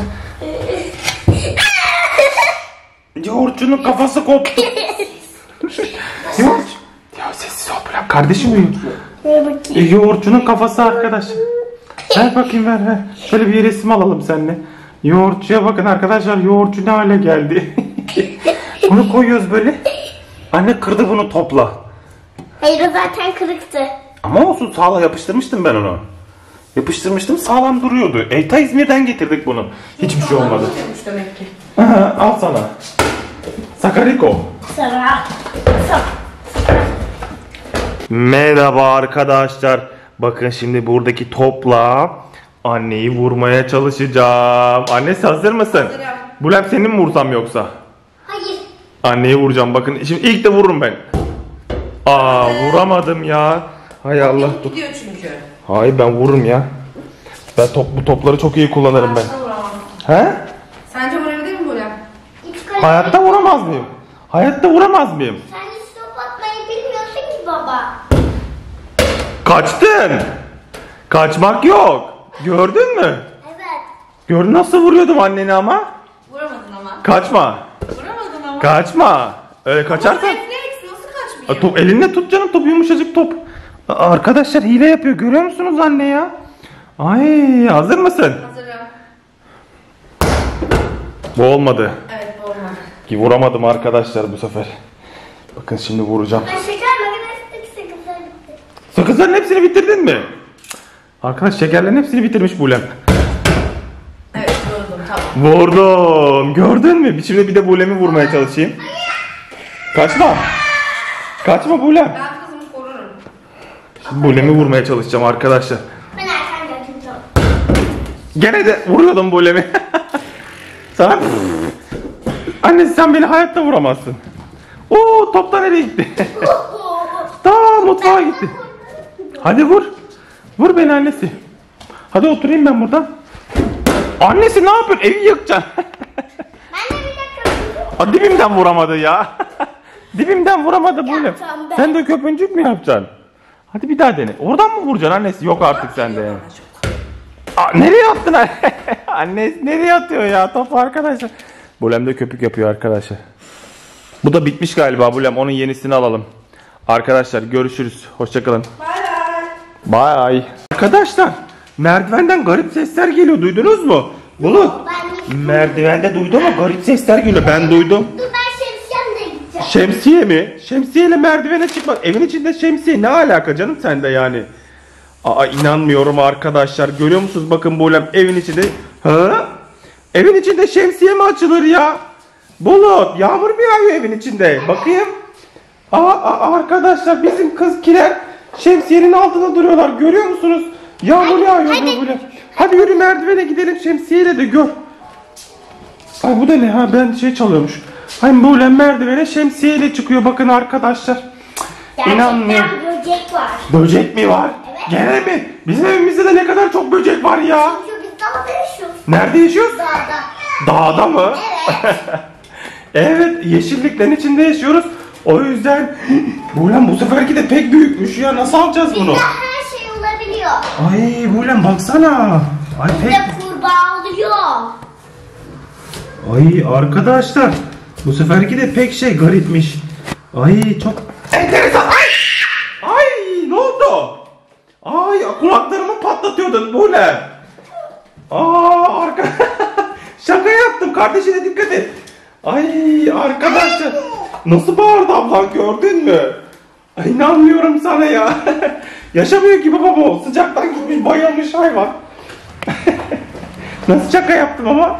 S1: Yoğurtçunun kafası koptu. Yoğurtçu. Ya sessiz ol bırak kardeşim benim. Yoğurtçunun kafası arkadaşlar. Ver bakayım, ver. Şöyle bir resim alalım seninle. Yoğurtçuya bakın arkadaşlar, yoğurtçu ne hale geldi. Bunu koyuyoruz böyle. Anne kırdı bunu, topla.
S2: Hayır, o zaten kırıktı.
S1: Ama olsun, sağlam yapıştırmıştım ben onu. Yapıştırmıştım, sağlam duruyordu. Ta İzmir'den getirdik bunu. Hiçbir şey olmadı.
S3: Demek ki.
S1: Al sana. Sakariko.
S2: Sana.
S1: Merhaba arkadaşlar. Bakın şimdi buradaki topla anneyi vurmaya çalışacağım. Annesi hazır mısın?
S3: Hazırım.
S1: Buğlem seni mi vursam yoksa?
S2: Hayır.
S1: Anneyi vuracağım. Bakın şimdi ilk de vururum ben. Vuramadım ya. Hay Allah.
S3: Gidiyor çünkü.
S1: Hayır ben vururum ya. Ben bu topları çok iyi kullanırım ben. He?
S3: Sence vurabilir mi böyle?
S1: Hayatta vuramaz mıyım? Hayatta vuramaz mıyım?
S2: Sen hiç top atmayı bilmiyorsun ki baba.
S1: Kaçtın. Kaçmak yok. Gördün mü?
S2: Evet.
S1: Gördün nasıl vuruyordum anneni ama?
S3: Vuramadın ama.
S1: Kaçma.
S3: Vuramadın ama.
S1: Kaçma. Öyle
S3: Bu
S1: kaçarsan.
S3: refleks nasıl kaçmıyor?
S1: Top elinle tut canım, top yumuşacık top. Arkadaşlar hile yapıyor, görüyor musunuz anne ya? Ay, hazır mısın?
S3: Hazırım.
S1: Bu olmadı.
S3: Evet bu olmadı.
S1: Ki vuramadım arkadaşlar bu sefer. Bakın şimdi vuracağım.
S2: Ben şeker makinesindeki sakızları bitti.
S1: Sakızların hepsini bitirdin mi? Arkadaş şekerlerin hepsini bitirmiş Bulem.
S3: Evet vurdum tamam.
S1: Vurdum. Gördün mü? Şimdi bir de Bulem'i vurmaya çalışayım. Kaçma. Kaçma Bulem.
S3: Ben kızımı korurum.
S1: Şimdi Bulem'i vurmaya çalışacağım arkadaşlar.
S2: Ben erken gördüm top.
S1: Gene de vuruyordum Bulem'i. Sana... Anne sen beni hayatta vuramazsın. Oo, top da nereye gitti? Ta mutfağa gitti. Hadi vur. Vur beni annesi. Hadi oturayım ben burada. Annesi ne yapıyorsun? Evi yakacaksın.
S2: Ben de bir dakika.
S1: Aa, dibimden vuramadı ya. Dibimden vuramadı Bulem.
S2: Yapacağım ben.
S1: Sen de köpüncük mü yapacaksın? Hadi bir daha dene. Oradan mı vuracaksın annesi? Yok artık sende. Aa, nereye attın anne? Annesi nereye atıyor ya topu arkadaşlar? Bulem de köpük yapıyor arkadaşlar. Bu da bitmiş galiba Bulem. Onun yenisini alalım. Arkadaşlar görüşürüz. Hoşçakalın.
S3: Bay bay.
S1: Bye. Arkadaşlar merdivenden garip sesler geliyor. Duydunuz mu? Bulut. Merdivende duydun mu? Garip sesler geliyor. Ben duydum.
S2: Dur ben şemsiyemle gideceğim.
S1: Şemsiye mi? Şemsiyeyle merdivene çıkmak. Evin içinde şemsiye ne alaka canım sende yani? Aa, inanmıyorum arkadaşlar. Görüyor musunuz? Bakın Bulem evin içinde. Ha? Evin içinde şemsiye mi açılır ya? Bulut, yağmur mu yağıyor evin içinde? Bakayım. Arkadaşlar bizim kızkiler şemsiyenin altında duruyorlar. Görüyor musunuz? Yağmur yağıyor böyle. Hadi yürü merdivene gidelim, şemsiyeyle de gör. Ay bu da ne ha? Ben şey çalıyormuş. Ay Bulem merdivene şemsiyeyle çıkıyor bakın arkadaşlar. İnanmıyorum.
S2: Gerçekten böcek var.
S1: Böcek mi var?
S2: Evet.
S1: Gene mi? Bizim evimizde de ne kadar çok böcek var ya.
S2: Çünkü biz dağda yaşıyoruz.
S1: Nerede yaşıyoruz?
S2: Dağda.
S1: Dağda mı?
S2: Evet.
S1: Evet, yeşilliklerin içinde yaşıyoruz. O yüzden Bulem bu seferki de pek büyükmüş ya. Nasıl alacağız bunu?
S2: Bizde her şey olabiliyor.
S1: Ay Bulem baksana. Ay pek.
S2: Bizde kurbağa oluyor.
S1: Ay arkadaşlar. Bu seferki de pek şey garipmiş. Ay çok enteresan. Ay! Ay ne oldu? Ay kulaklarımı patlatıyordun Bulem. Şaka yaptım, kardeşine dikkat et. Ay arkadaşlar. Nasıl bağırdı ablan, gördün mü? Ay inanmıyorum sana ya. Yaşamıyor ki babam o. Sıcaktan gitmiş bayılmış hayvan. Nasıl şaka yaptım ama.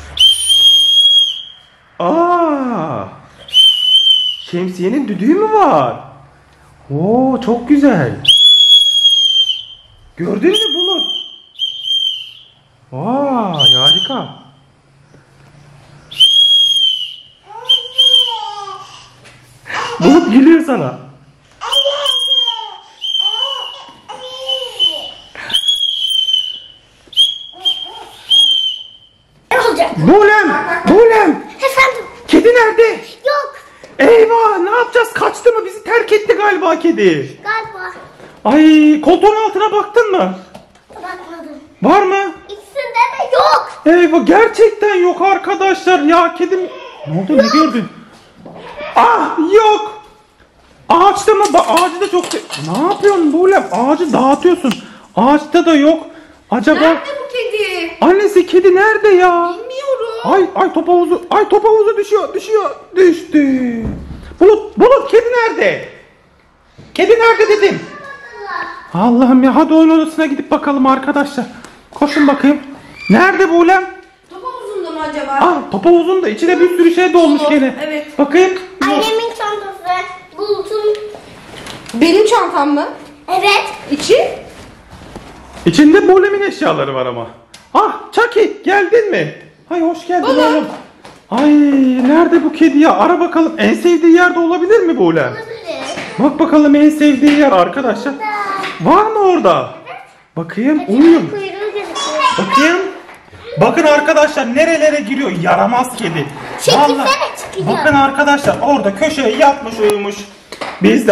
S1: Şemsiyenin düdüğü mü var? Oo çok güzel. Gördün mü Bulut? Vay harika. Bulut gülüyor sana.
S2: Ne olacak?
S1: Bulem.
S2: Efendim?
S1: Kedi nerede?
S2: Yok.
S1: Eyvah, ne yapacağız? Kaçtı mı? Bizi terk etti galiba kedi.
S2: Galiba.
S1: Ay, koltuğun altına baktın mı?
S2: Bakmadım.
S1: Var mı?
S2: İkisinde de yok.
S1: Eyvah, gerçekten yok arkadaşlar ya, kedim. Ne oldu, ne gördün? Ah, yok. Ağaçta mı? Ağacı da çok... Ne yapıyorsun Bulem? Ağacı dağıtıyorsun. Ağaçta da yok. Acaba...
S3: Nerede bu kedi?
S1: Annesi kedi nerede ya?
S3: Bilmiyorum.
S1: Ay top havuzu. Ay top havuzu düşüyor. Düştü. Bulut kedi nerede? Kedi nerede dedim. Allah'ım ya, hadi oyun odasına gidip bakalım arkadaşlar. Koşun bakayım. Nerede Bulem?
S3: Top havuzunda mı acaba?
S1: Ah, top havuzunda içine bir sürü şey dolmuş
S3: Dolu,
S1: gene.
S3: evet.
S1: Bakayım.
S2: Annemin çantası. Bulut'un.
S3: Benim çantam mı?
S2: Evet.
S3: İçi?
S1: İçinde Bulem'in eşyaları var ama. Ah Chucky, geldin mi? Hay hoş geldin
S3: Bulut.
S1: oğlum. Ay nerede bu kedi ya? Ara bakalım, en sevdiği yerde olabilir mi Bulem?
S2: Olabilir.
S1: Bak bakalım en sevdiği yer arkadaşlar. Var mı orada? Bakayım uyuyor.
S2: Kuyruğu gözüküyor.
S1: Bakayım. Bakın arkadaşlar nerelere giriyor. Yaramaz kedi.
S2: Çekilsene,
S1: Vallahi,
S2: çıkacağım.
S1: bakın arkadaşlar orada köşeye yatmış uyumuş. Biz de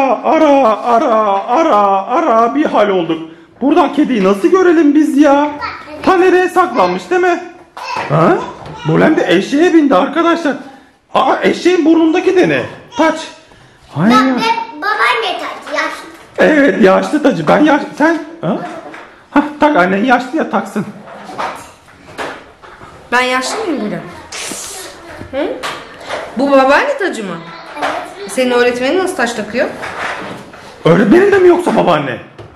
S1: ara bir hal olduk. Buradan kediyi nasıl görelim biz ya? Ta nereye saklanmış değil mi? Ha? Bulem de eşeğe bindi arkadaşlar. Aa, eşeğin burnundaki de ne? Taç. Hayır.
S2: Bak babaanne taktı yaşlı.
S1: Evet yaşlı tacı. Ben yaşlı. Sen? Ha? Hah, tak annen yaşlı ya taksın.
S3: Ben yaşlı mıyım Bulem? Hı? Bu babaanne tacı mı?
S2: Evet.
S3: Senin öğretmenin nasıl taş takıyor?
S1: Öğretmenin de mi yoksa babaanne?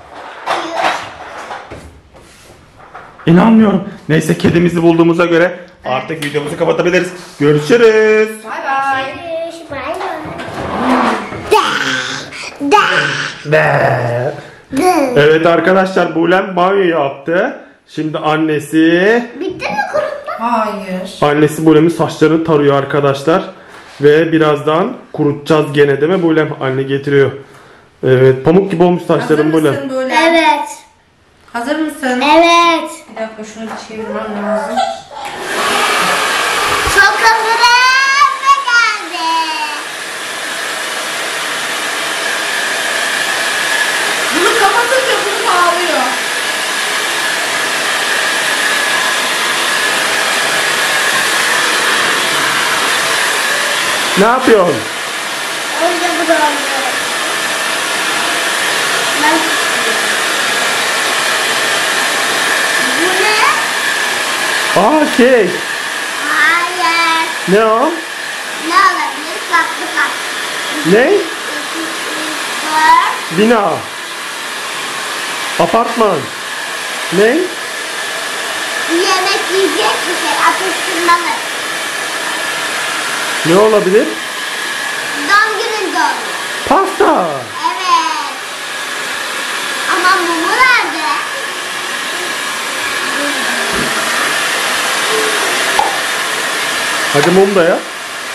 S1: İnanmıyorum. Neyse kedimizi bulduğumuza göre artık videomuzu kapatabiliriz. Görüşürüz.
S3: Bay bay.
S2: Bay bay.
S1: Evet arkadaşlar Bulem banyo yaptı. Şimdi annesi
S2: Bitti mi kurutma?
S3: Hayır.
S1: Annesi Bulem'in saçlarını tarıyor arkadaşlar. Ve birazdan kurutacağız gene değil mi Bulem? Anne getiriyor. Evet pamuk gibi olmuş
S3: Hazır
S1: saçların
S3: mısın
S1: Bulem.
S3: Bulem?
S2: Evet.
S3: Hazır mısın?
S2: Evet.
S3: Bir dakika şunu bir çevirmem lazım.
S2: Çok hazırım ve geldi.
S3: Bunu kapatınca bunu ağlıyor.
S1: Ne yapıyorsun?
S2: Önce bu da oluyor. Ben... Bu ne?
S1: Aa kek.
S2: Hayır.
S1: Ne o?
S2: Ne olabilir? Tatlı tatlı.
S1: Ne?
S2: 2, 3, 4.
S1: Bina. Apartman. Ne?
S2: Yemek yiyecek bir şey. Atıştırmalı.
S1: Ne olabilir?
S2: Doğum gününde oluyor.
S1: Pasta.
S2: Evet. Ama mumu nerede?
S1: Hadi mum da yap.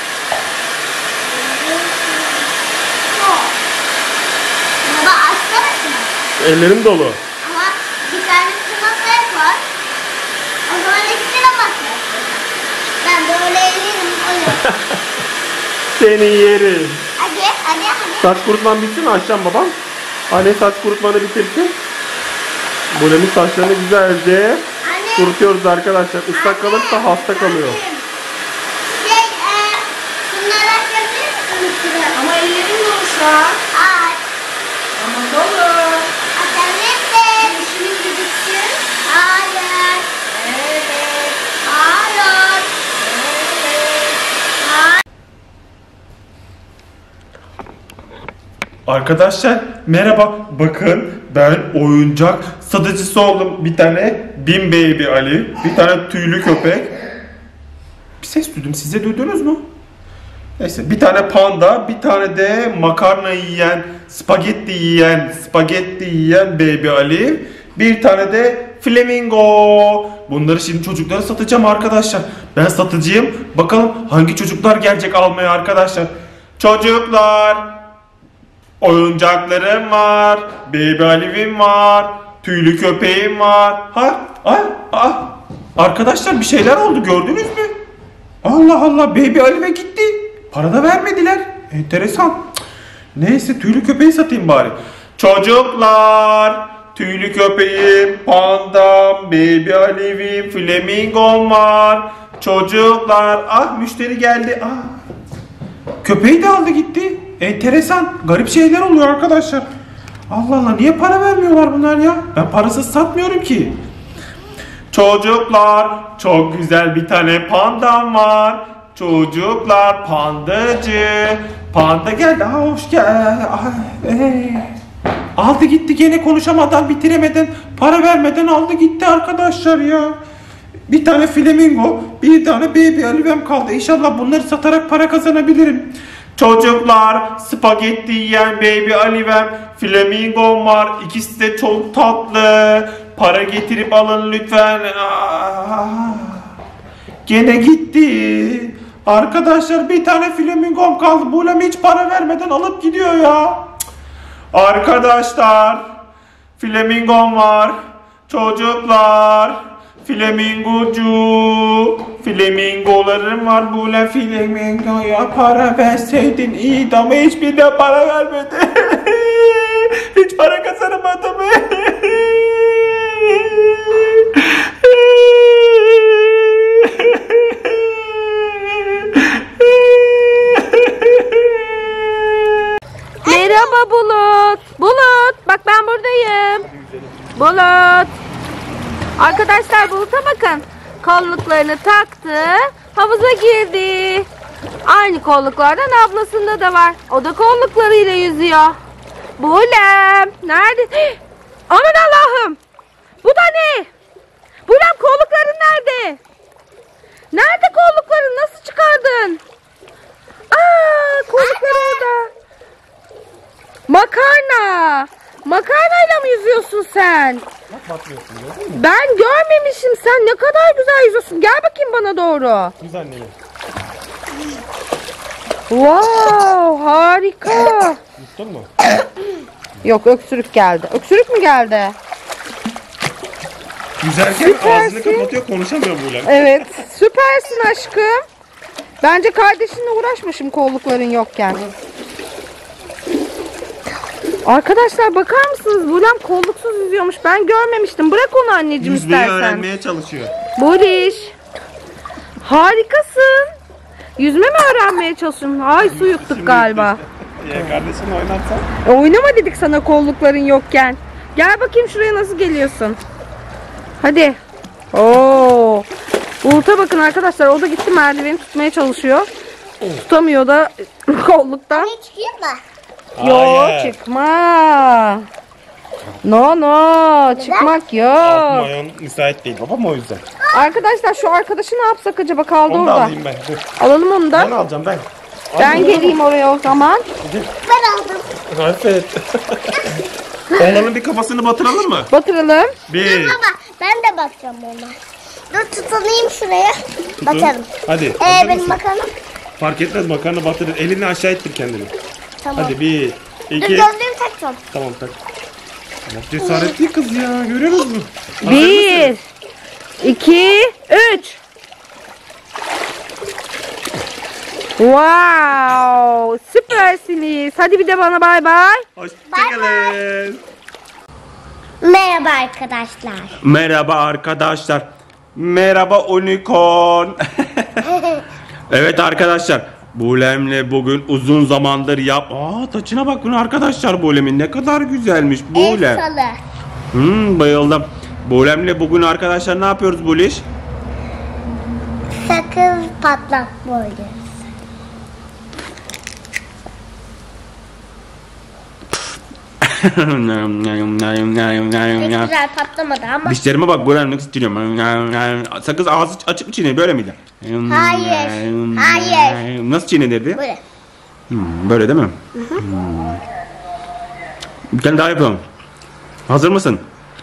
S2: Baba açsana şunu.
S1: Ellerim dolu.
S2: Ama bir tanesini masaya koy. O zaman ikisini masaya koy. Ben böyle eğlenirim. Olur.
S1: Seni yerim.
S2: Hadi.
S1: Saç kurutman bitsin mi akşam babam? Anne saç kurutmanı bitirsin. Bulem'in saçlarını güzelce
S2: Anne.
S1: kurutuyoruz arkadaşlar. Islak kalırsa hasta kalıyor.
S2: Şunları açabilir misin?
S3: Ama ellerim dolu şu an.
S2: Aç.
S3: Ama dolu.
S2: Açabilirsin.
S3: İşimiz bitsin.
S2: Hayır.
S3: Evet.
S2: Hayır.
S3: Evet.
S2: Hayır.
S1: Arkadaşlar merhaba. Bakın ben oyuncak satıcısı oldum. Bir tane Bin Baby Ali, bir tane tüylü köpek. Bir ses duydum. Size duydunuz mu? Neyse bir tane panda, bir tane de makarna yiyen, spagetti yiyen Baby Ali. Bir tane de flamingo. Bunları şimdi çocuklara satacağım arkadaşlar. Ben satıcıyım. Bakalım hangi çocuklar gelecek almaya arkadaşlar. Çocuklar. Oyuncaklarım var. Baby Ali'm var. Tüylü köpeğim var. Arkadaşlar bir şeyler oldu gördünüz mü? Allah Allah Baby Ali'me gitti. Para da vermediler. Enteresan. Neyse tüylü köpeği satayım bari. Çocuklar. Tüylü köpeğim, pandam, Baby Ali'm, flamingom var. Çocuklar. Ah müşteri geldi. Köpeği de aldı gitti. Enteresan. Garip şeyler oluyor arkadaşlar. Allah Allah niye para vermiyorlar bunlar ya? Ben parasız satmıyorum ki. Çocuklar çok güzel bir tane pandam var. Çocuklar pandacı. Panda geldi. Hoş geldin. Aldı gitti gene konuşamadan bitiremeden para vermeden aldı gitti arkadaşlar ya. Bir tane flamingo, bir tane Baby Ali'm kaldı. İnşallah bunları satarak para kazanabilirim. Çocuklar spagetti yiyen Baby Ali'm, flamingom var. İkisi de çok tatlı. Para getirip alın lütfen. Gene gitti. Arkadaşlar bir tane flamingom kaldı. Bulem hiç para vermeden alıp gidiyor ya. Arkadaşlar Flamingom var. Çocuklar. Flamingocu. Flamingolarım var. Buğlem flamingoya para verseydin iyiydi ama hiçbirine para vermedi. Hiç para kazanamadım.
S3: Merhaba Bulut. Bulut bak ben buradayım. Bulut. Arkadaşlar Bulut'a bakın. Kolluklarını taktı. Havuza girdi. Aynı kolluklardan ablasında da var. O da kolluklarıyla yüzüyor. Bulem. Nerede? Aman Allah'ım. Bu da ne? Bulem kollukların nerede? Nerede kollukların? Nasıl çıkardın? Kolluklar orada. Makarna. Makarnayla mı yüzüyorsun sen? Ben görmemişim. Sen ne kadar güzel yüzüyorsun. Gel bakayım bana doğru.
S1: Güzel anne.
S3: Wow, harika.
S1: Yuttun mu?
S3: Yok, öksürük geldi. Öksürük mü geldi?
S1: Yüzerken
S3: Süpersin.
S1: ağzını kapatıyor, konuşamıyor Buğlem.
S3: Evet, süpersin aşkım. Bence kardeşinle uğraşmışım kollukların yokken. Arkadaşlar bakar mısınız? Bulem kolluksuz yüzüyormuş. Ben görmemiştim. Bırak onu anneciğim
S1: Yüzmeyi
S3: istersen.
S1: öğrenmeye çalışıyor.
S3: Buriş. Harikasın. Yüzme mi öğrenmeye çalışıyorsun? Ay su yuttuk galiba.
S1: Ya kardeşini oynatsan.
S3: Oynama dedik sana kollukların yokken. Gel bakayım şuraya nasıl geliyorsun. Hadi. Oo. Bulut'a bakın arkadaşlar. O da gitti merdiveni tutmaya çalışıyor. Tutamıyor da kolluktan.
S2: Ne çıkayım mı?
S3: Yo çıkma. No çıkmak yok.
S1: Mayon müsait değil babam o yüzden.
S3: Arkadaşlar şu arkadaşı ne yapsak acaba, kaldı
S1: Onu da
S3: orada.
S1: alayım ben. Dur.
S3: Alalım onu
S1: Ben
S3: da.
S1: alacağım ben.
S3: Ben geleyim oraya o zaman.
S2: Ben aldım.
S1: Rafet. Oğlanın bir kafasını batıralım mı?
S3: Batıralım.
S1: Bir.
S2: Baba ben de bakacağım ona. Dur tutanayım şuraya. Bakalım.
S1: Hadi. hazır
S2: Benim
S1: mısın?
S2: bakalım.
S1: Fark etmez, makarna batırır. Elini aşağı ittir kendini.
S2: Tamam.
S1: Hadi bir,
S2: Dur
S1: iki.
S2: gözlüğümü takacağım.
S1: Tamam tak. Ama cesaretli kız ya, görüyor musun? Hazır
S3: Bir,
S1: mısın?
S3: 2, 3. Wow, süpersiniz. Hadi bir de bana bay bay.
S1: Hoşçakalın.
S2: Merhaba arkadaşlar.
S1: Merhaba arkadaşlar. Merhaba unicorn. Evet arkadaşlar. Buğlem'le bugün uzun zamandır taçına bakın arkadaşlar, Buğlem'in ne kadar güzelmiş Buğlem.
S2: El salı.
S1: Bayıldım. Buğlem'le bugün arkadaşlar ne yapıyoruz Buliş?
S2: Sakız patlak boyu. Ne güzel patlamadı ama.
S1: Dişlerime bak Buğlem, nasıl çiğniyorum. Sakız ağzı açık mı çiğnedi, böyle miydi?
S2: Hayır. Hayır.
S1: Nasıl çiğnedi?
S2: Böyle.
S1: Böyle değil mi? Bir tane daha yapalım. Hazır mısın?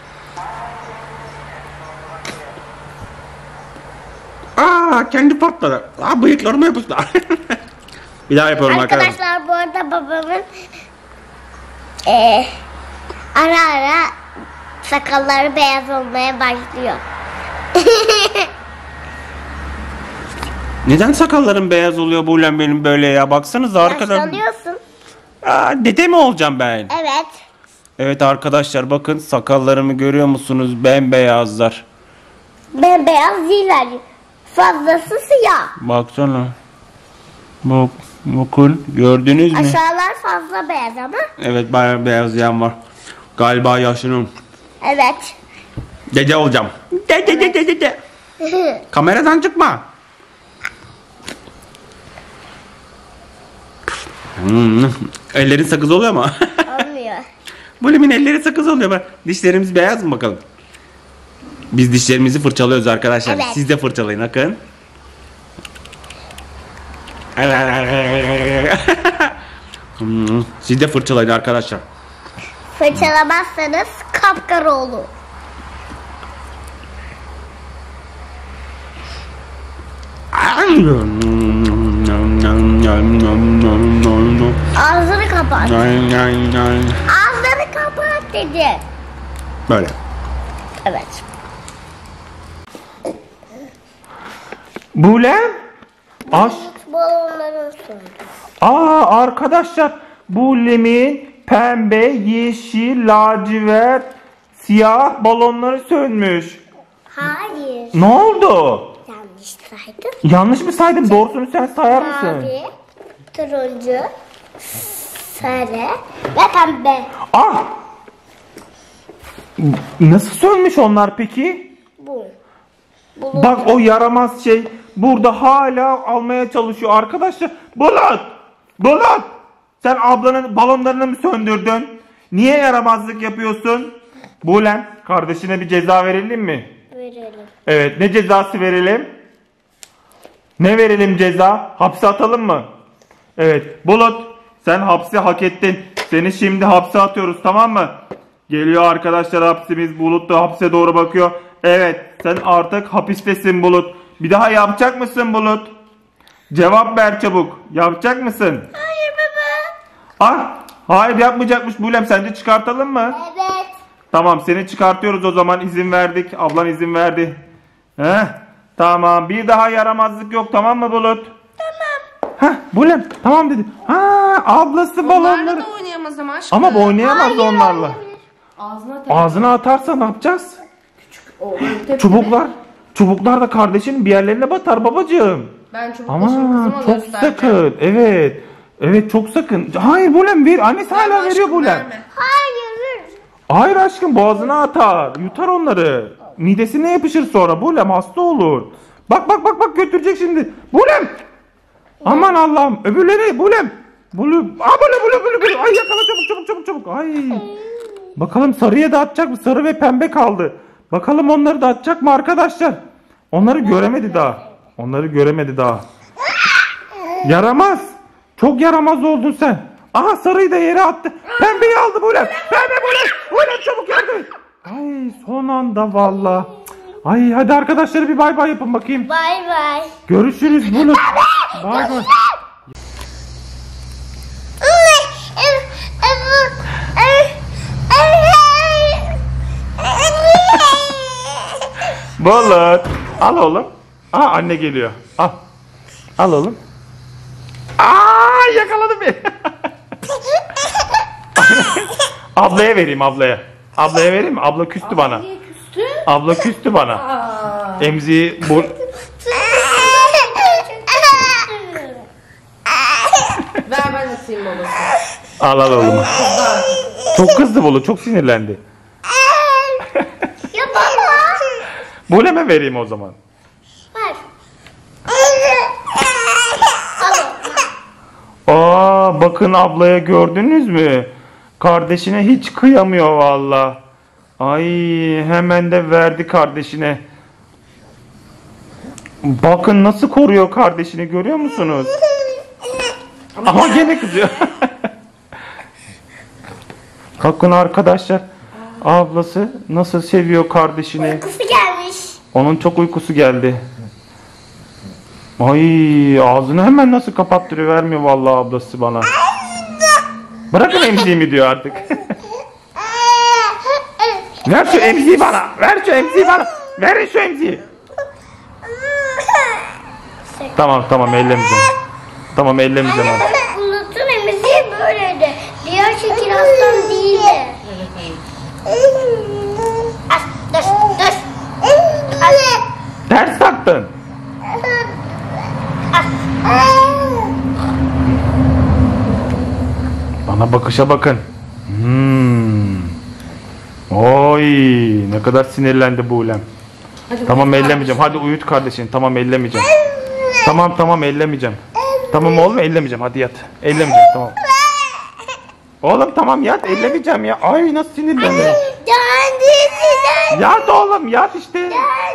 S1: Kendi patladı. Bıyıklarıma yapıştı. Bir daha yapalım arkadaşlar.
S2: Arkadaşlar bu arada babamın ara ara sakalları beyaz olmaya başlıyor.
S1: Neden sakallarım beyaz oluyor Buğlem benim böyle ya? Baksanıza arkadan.
S2: Yaşlanıyorsun.
S1: Dede mi olacağım ben?
S2: Evet.
S1: Evet arkadaşlar bakın, sakallarımı görüyor musunuz? Bembeyazlar.
S2: Ben beyaz değiller. Fazlası siyah.
S1: Baksana. Bakın gördünüz mü?
S2: Aşağılar fazla beyaz ama.
S1: Evet, bayağı beyaz yan var. Galiba yaşlıyım.
S2: Evet.
S1: Dede olacağım. Dede. Kameradan çıkma. Ellerin sakız oluyor mu?
S2: Olmuyor.
S1: Bulem'in elleri sakız oluyor. Bak, dişlerimiz beyaz mı bakalım? Biz dişlerimizi fırçalıyoruz arkadaşlar.
S2: Evet.
S1: Siz de fırçalayın, bakın. Siz de fırçalayın arkadaşlar.
S2: Fırçalamazsanız kapkara olur. Ağzını kapat. Ağzını kapat dedi.
S1: Böyle.
S2: Evet.
S1: Bulem. Aş.
S2: Balonların söndü.
S1: Arkadaşlar Bulem'in pembe, yeşil, lacivert, siyah balonları sönmüş.
S2: Hayır.
S1: Ne oldu?
S2: Yanlış saydım.
S1: Yanlış mı saydım? Doğrusunu sen sayar mısın?
S2: Mavi, turuncu, sarı ve pembe.
S1: Nasıl sönmüş onlar peki?
S2: Bu.
S1: Bak o yaramaz şey burada hala almaya çalışıyor arkadaşlar. Bulut! Sen ablanın balonlarını mı söndürdün? Niye yaramazlık yapıyorsun? Bulem, kardeşine bir ceza verelim mi?
S2: Verelim.
S1: Evet, ne cezası verelim? Ne verelim ceza? Hapse atalım mı? Evet, Bulut sen hapsi hak ettin. Seni şimdi hapse atıyoruz, tamam mı? Geliyor arkadaşlar hapsimiz. Bulut da hapse doğru bakıyor. Evet, sen artık hapistesin Bulut. Bir daha yapacak mısın Bulut? Cevap ver çabuk. Yapacak mısın?
S2: Hayır baba.
S1: Hayır yapmayacakmış Bulem. Sence çıkartalım mı?
S2: Evet.
S1: Tamam, seni çıkartıyoruz o zaman. İzin verdik. Ablan izin verdi. Tamam. Bir daha yaramazlık yok, tamam mı Bulut?
S2: Tamam.
S1: Bulem tamam dedi. Ablası balonları.
S3: Onlarla da oynayamaz ama aşkım.
S1: Ama bu oynayamaz onlarla.
S3: Ağzına atar.
S1: Ağzına atarsa ne yapacağız? Çubuklar da kardeşinin bir yerlerine batar babacığım.
S3: Ben çubukla şimdi
S1: Ama
S3: kızıma
S1: çok
S3: göstereceğim.
S1: sakın. Evet. Evet çok sakın. Hayır Bulem ver. Annesi hala veriyor Bulem.
S3: Verme.
S2: Hayır.
S1: Hayır aşkım boğazına atar. Yutar onları. Midesine yapışır sonra. Bulem hasta olur. Bak götürecek şimdi. Bulem. Aman Allah'ım. Öbürleri Bulem. Bulem. Ay yakala çabuk. Ay. Bakalım sarıya da atacak mı? Sarı ve pembe kaldı. Bakalım onları da atacak mı arkadaşlar? Onları göremedi daha. Yaramaz. Çok yaramaz oldun sen. Sarıyı da yere attı. Pembeyi aldı Bulem. Bulem çabuk yardım et. Ay son anda valla. Ay hadi arkadaşlar bir bay bay yapın bakayım.
S2: Bay bay.
S1: Görüşürüz Bulut. Bay bay. Bulut. Al oğlum. Anne geliyor. Al oğlum. Yakaladı beni. Ablaya vereyim ablaya. Ablaya vereyim mi? Abla küstü bana. Abla küstü bana. Emziği bu.
S3: Ver ben atayım babası.
S1: Al oğlum. Çok kızdı Bulut. Çok sinirlendi.
S2: Ya baba.
S1: Bulem'e vereyim o zaman.
S2: Ver.
S1: Bakın ablaya gördünüz mü? Kardeşine hiç kıyamıyor valla. Ay hemen de verdi kardeşine. Bakın nasıl koruyor kardeşini görüyor musunuz? Ama gene kızıyor. Bakın arkadaşlar. Ablası nasıl seviyor kardeşini.
S2: Uykusu gelmiş.
S1: Onun çok uykusu geldi. Ay ağzını hemen nasıl kapattırıyor vermiyor vallahi ablası bana. Bırakın emziğimi diyor artık. Ver şu emziği bana. Verin şu emziği. Tamam ellemeyeceğim abi.
S2: Bulut'un emziği böyleydi. Diğer şekil aslan değildi. Dur.
S1: Ters taktın. Bana bakışa bakın. Oy ne kadar sinirlendi bu Bulem. Tamam ellemeyeceğim. Hadi uyut kardeşini. Tamam ellemeyeceğim. Tamam ellemeyeceğim. Tamam oğlum ellemeyeceğim. Hadi yat. Ellemeyeceğim tamam. Oğlum tamam yat ellemeyeceğim ya. Ay nasıl sinirlendi. Yat oğlum yat işte.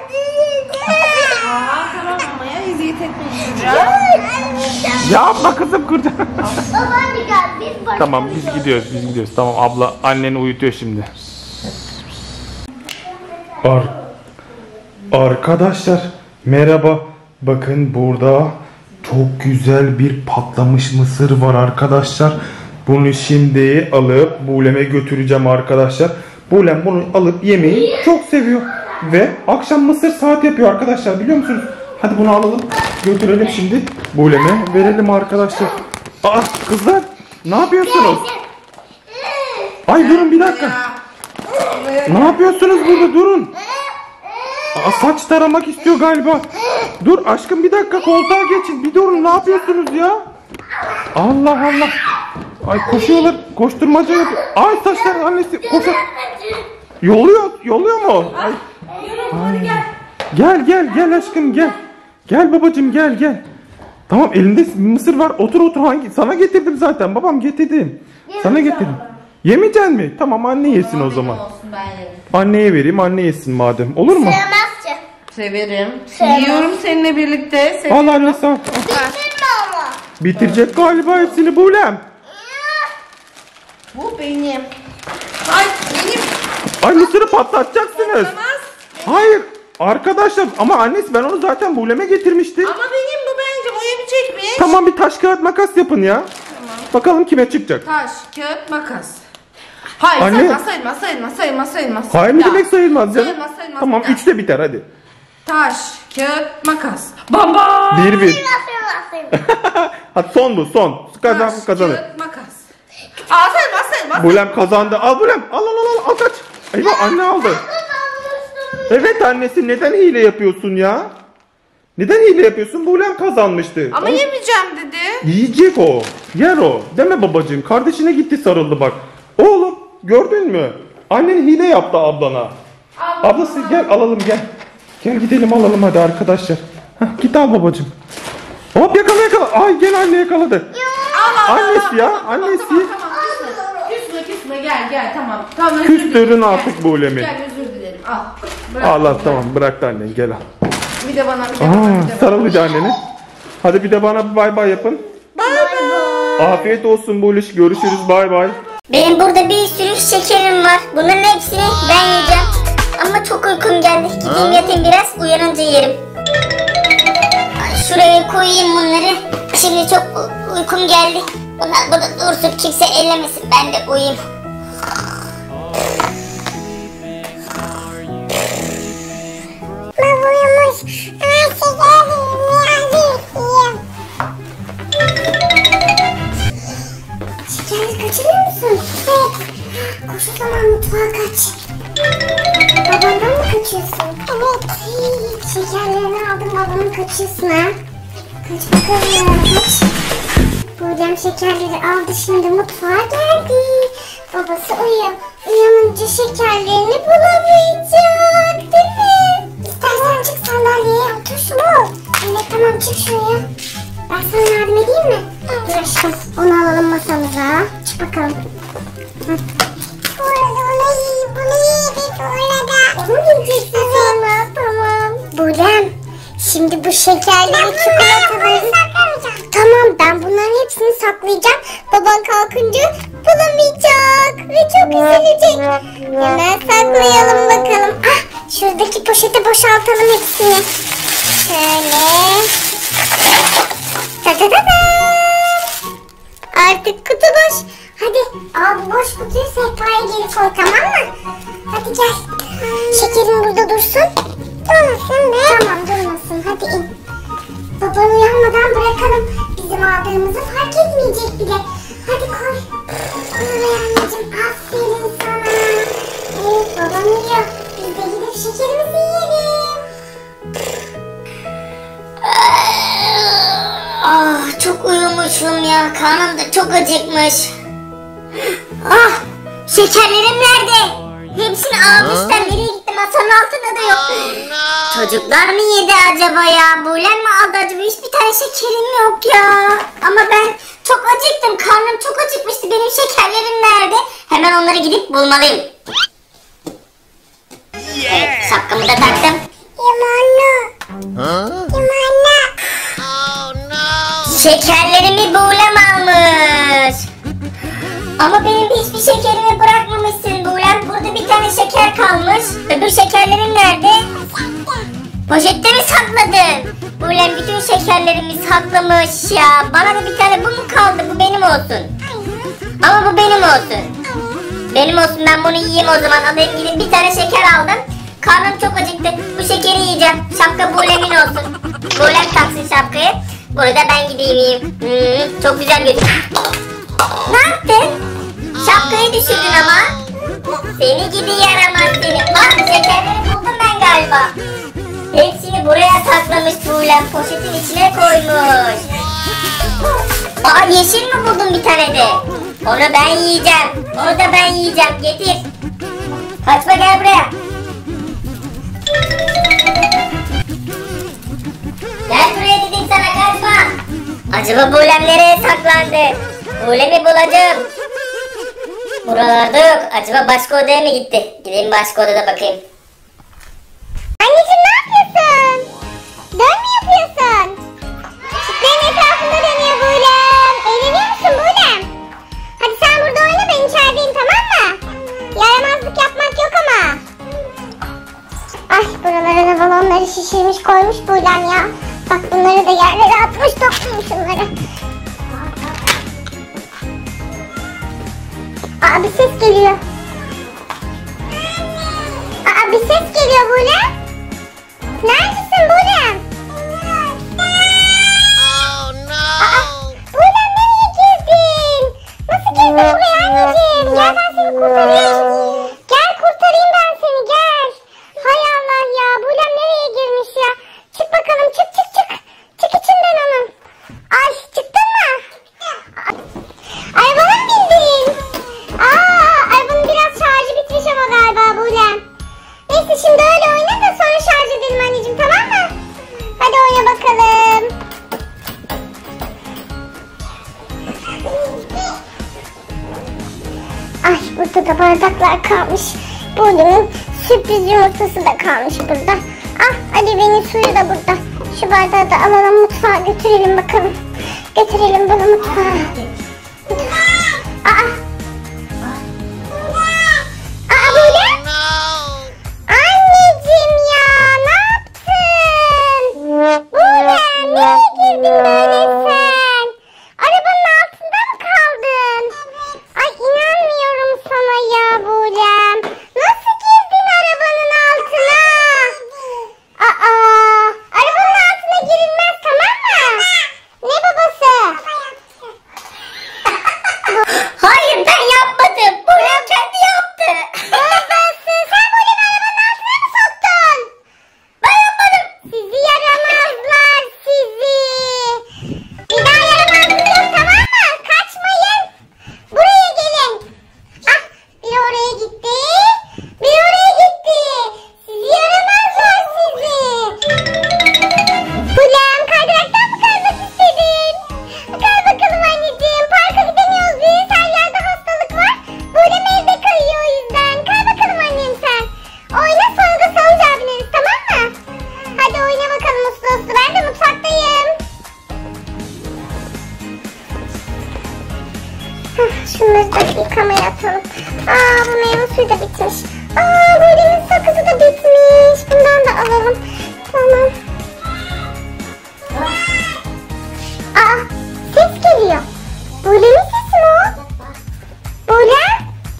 S3: Tamam ama ya eziyet etmeyeceğim.
S1: Yapma kızım kıracağım.
S2: Baba hadi gel biz başka
S1: Tamam biz gidiyoruz. Tamam abla anneni uyutuyor şimdi. Arkadaşlar merhaba. Bakın burada çok güzel bir patlamış mısır var arkadaşlar. Bunu şimdi alıp Bulem'e götüreceğim arkadaşlar. Buğlem bunu alıp yemeyi çok seviyor. Ve akşam mısır saat yapıyor arkadaşlar, biliyor musunuz? Hadi bunu alalım, götürelim şimdi. Buğlem'e verelim arkadaşlar. Aa kızlar, ne yapıyorsunuz? Ay durun bir dakika. Ne yapıyorsunuz burada, durun. Aa, saç taramak istiyor galiba. Dur aşkım bir dakika, koltuğa geçin. Bir durun, ne yapıyorsunuz ya? Allah Allah. Ay koşuyorlar, koşturmaca yapıyor. Ay saçlar, annesi koşuyor. Yoluyor mu? Ay. Ay. Gel aşkım gel. Gel babacığım gel. Tamam, elinde mısır var. Otur hangi? Sana getirdim zaten. Babam getirdim. Sana getirdim. Yemeyecek mi? Tamam, anne yesin o zaman. Anneye vereyim, anne yesin madem. Olur mu?
S2: Sevmez ki.
S3: Severim.
S2: Sevmem.
S3: Yiyorum seninle birlikte.
S1: Al annesi al.
S2: Bitirme ama.
S1: Bitirecek galiba hepsini Buğlem.
S3: Bu benim. Ay benim.
S1: Ay mısırı patlatacaksınız. Hayır. Arkadaşlar ama annesi, ben onu zaten Buğlem'e getirmiştim.
S3: Ama benim bu bence, o yemeyecek mi?
S1: Tamam, bir taş kağıt makas yapın ya.
S3: Tamam.
S1: Bakalım kime çıkacak.
S3: Taş, kağıt, makas. Hayır,
S1: Anne.
S3: sayılmaz.
S1: Hayır, ne
S3: Ya.
S1: demek sayılmaz canım?
S3: Sayılmaz.
S1: Tamam,
S3: Ya.
S1: 3'te biter hadi.
S3: Taş, kağıt, makas. Bamba!
S1: 1-1.
S2: Sevmez.
S1: Hadi son bu, son. Kazanır.
S3: Taş, kağıt, makas. Aa, sayılmaz.
S1: Buğlem kazandı. Al Buğlem. Al kaç. Eyvah, anne aldı. Evet annesi, neden hile yapıyorsun ya? Neden hile yapıyorsun? Buğlem kazanmıştı.
S3: Ama yemeyeceğim dedi.
S1: Yiyecek o. Yer o. Deme babacığım. Kardeşine gitti sarıldı bak. Oğlum gördün mü? Annen hile yaptı ablana. Ablası gel alalım gel. Gel gidelim alalım hadi arkadaşlar. Heh, git al babacığım. Hop yakala. Ay gel, anne yakaladı. Annesi ya, annesi.
S3: Tamam. Küsme gel tamam. Tamam, özür
S1: Küstürün
S3: dilerim.
S1: artık Buğlem'i.
S3: Gel, özür dilerim. Al. Bırak.
S1: Allah tamam, bıraktı annen, gel al.
S3: Bir de bana.
S1: Sarılıcı annene. Hadi bir de bana bir bay bay yapın.
S3: Bay.
S1: Afiyet olsun Buğliş. Görüşürüz, bay bay.
S2: Benim burada bir sürü şekerim var. Bunların hepsini ben yiyeceğim. Ama çok uykum geldi. Gideyim yatayım biraz, uyanınca yerim. Ay, şuraya koyayım bunları. Şimdi çok uykum geldi. Bunlar burada dursun, kimse ellemesin, ben de uyuyayım. Baba uyumuş. Şekerleri kaçırıyor musun? Evet. Koş o zaman mutfağa kaç. Babandan mı kaçıyorsun? Evet. Şekerlerini aldım, babanın kaçıyorsun ha. Kaç bakalım, kaç. Buğlem şekerleri aldı, şimdi mutfağa geldi. Babası uyanınca şekerlerini bulamayacak, değil mi? İstersen çık sandalyeye otur, şunu al. Evet tamam, çık şuraya. Ben sana yardım edeyim mi? Dur aşkım, onu alalım masamıza. Çık bakalım. Bunu yedik orada. Onu yiyeceksin sonra, tamam. Buğlem, şimdi bu şekerleri, çikolataları... Tamam, ben bunların hepsini saklayacağım. Baban kalkınca bulamayacak ve çok üzülecek. Hemen saklayalım bakalım. Ah, şuradaki poşete boşaltalım hepsini. Şöyle. Artık kutu boş. Hadi al bu boş kutuyu sehpaya geri koy, tamam mı? Hadi gel. Şekerin burada dursun. Durmasın be. Tamam, durmasın. Hadi in. Baban uyanmadan bırakalım. Bizim aldığımızı fark etmeyecek bile. Hadi koy. Buraya anneciğim, aferin sana. Evet, baban uyuyor. Biz de gidip şekerimizi yiyelim. Ah, çok uyumuşum ya. Karnım da çok acıkmış. Ah, şekerlerim nerede? Hepsini almışlar. Nereye gitti? Masanın altında da yok. Çocuklar mı yedi acaba ya? Buğlem mi aldı acaba? Hiçbir tane şekerim yok ya. Ama ben çok acıktım. Karnım çok acıkmıştı. Benim şekerlerim nerede? Hemen onları gidip bulmalıyım. Evet, şapkamı da taktım. Yamanlı. Yamanlı. Şekerlerimi Buğlem almış. Ama benim hiçbir şekerimi bırakmamışsın Buğlem. Burada bir tane şeker kalmış. Öbür şekerlerim nerede? Poşette mi sakladın? Buğlem bütün şekerlerimi saklamış ya. Bana da bir tane bu mu kaldı? Bu benim olsun. Ama bu benim olsun. Benim olsun, ben bunu yiyeyim o zaman. Alayım gidip bir tane şeker aldım. Karnım çok acıktı. Bu şekeri yiyeceğim. Şapka Bulem'in olsun. Bulem taksın şapkayı. Burada ben gideyim yiyeyim. Çok güzel gözüküyor. Ne yaptın? Şapkayı düşürdün ama. Seni gidi yaramaz seni. Bak şekerleri buldum ben galiba. Hepsini buraya saklamış Bulem. Poşetin içine koymuş. Aa, yeşil mi buldun bir tane de? Onu ben yiyeceğim. Onu da ben yiyeceğim. Getir. Kaçma, gel buraya. Gel buraya dedim sana, kaçma. Acaba Bulem nereye saklandı? Bulem'i bulacağım. Buralarda yok. Acaba başka odaya mı gitti? Gideyim başka odada bakayım. Anneciğim ne yapıyorsun? Dön mü yapıyorsun? Çitlerin etrafında dönüyor Bulem. Eğleniyor musun Bulem? Hadi sen burada oyna, ben içerideyim, tamam mı? Yaramazlık yapmak yok ama. Ay, buralara da balonları şişirmiş koymuş Bulem ya. Bak bunları da yerlere atmış, toplayayım şunları. Aa, bir ses geliyor. Aa, bir ses geliyor Bulem. Neredesin Bulem? Aa, Bulem nereye girdin? Nasıl girdin buraya anneciğim? Gel ben seni kurtarayım. Gel kurtarayım ben seni, gel. Hay Allah ya, Bulem nereye girmiş ya? Çık bakalım, çık çık çık. Çık içinden onun. Ay, çıktın mı? Arabana mı bindin? Arabanın biraz şarjı bitmiş ama galiba Bulem. Neyse şimdi öyle oyna da sonra şarj edelim anneciğim, tamam mı? Hadi oyna bakalım. Ay, burada da bardaklar kalmış. Bulem'in sürpriz yumurtası da kalmış burada. Ah, Ali'nin suyu da burada. Şu bardağı da alalım, mutfağa götürelim bakalım. Götürelim bunu mutfağa. Bulem? Anneciğim ya, ne yaptın? Bulem, nereye girdin böyle sen? Arabanın altında mı kaldın? Ay, inanmıyorum sana ya Bulem. Nasıl girdin arabanın altına? Arabanın altına girilmez, tamam mı? Ne babası? Hayır, ben yapmadım. Bulem kendi yaptı. Babası, sen Bulem'i arabanın altına mı soktun? Ben yapmadım. Sizi yaramazlar sizi. Bir daha yaramazlık yok, tamam mı? Kaçmayın. Buraya gelin. Ah, biri oraya gitti. Biri oraya gitti. Sizi yaramazlar sizi. Bulem, kaydıraktan mı kaymak istedin? Kay bakalım anneciğim. Parka gidemiyoruz biz. Her yerde hastalık var. Bulem evde kayıyor o yüzden. Kay bakalım annem sen. Oyna, sonra da salıncağa bineriz, tamam mı? Hadi oyna bakalım uslu uslu. Ben de mutfaktayım. Şunları da yıkamaya atalım. Bu meyve suyu da bitmiş. Bulem'in sakızı da bitmiş. Bundan da alalım. Tamam. Ses geliyor. Bulem'in sesi mi o? Bulem?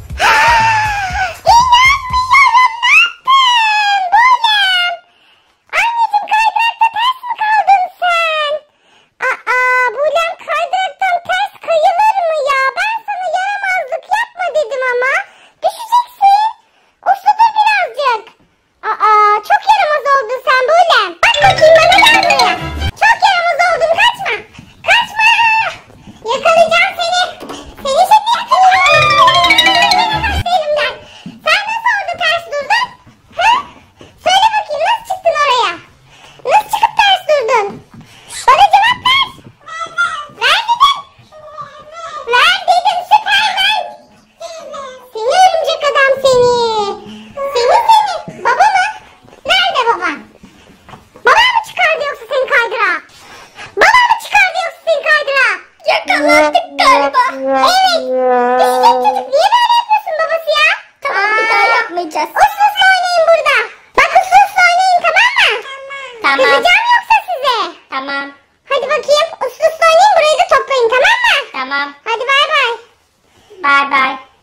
S2: İnanmıyorum, ne yaptın Bulem? Anneciğim, kaydırakta ters mi kaldın sen? Bulem, kaydıraktan ters kayılır mı ya? Ben sana yaramazlık yapma dedim ama. Düşeceksin. Uslu dur birazcık. Çok yaramaz oldun sen Bulem. Bak bakayım bana, gel buraya. Çok yaramaz oldun, kaçma. Kaçma. Yakalayacağım seni. Seni şimdi yakalayacağım. Kaçtı elimden. Sen nasıl orada ters durdun? Söyle bakayım, nasıl çıktın oraya? Nasıl çıkıp ters durdun? Bana cevap ver. Ver dedim. Ver dedim, Süpermen. Seni örümcek adam seni. Seni. Baba mı? Nerede baban? Baban mı çıkardı yoksa seni kaydırağa? Baban mı çıkardı yoksa seni kaydırağa? Yakalandık galiba. Evet. Düşecek çocuk. Niye böyle yapıyorsun babası ya? Tamam, bir daha yapmayacağız. Uslu uslu oynayın burada. Bak, uslu uslu oynayın, tamam mı? Tamam. Kızacağım yoksa size. Tamam. Hadi bakayım, uslu uslu oynayın, burayı da toplayın, tamam mı? Tamam. Hadi bay bay. Bay bay.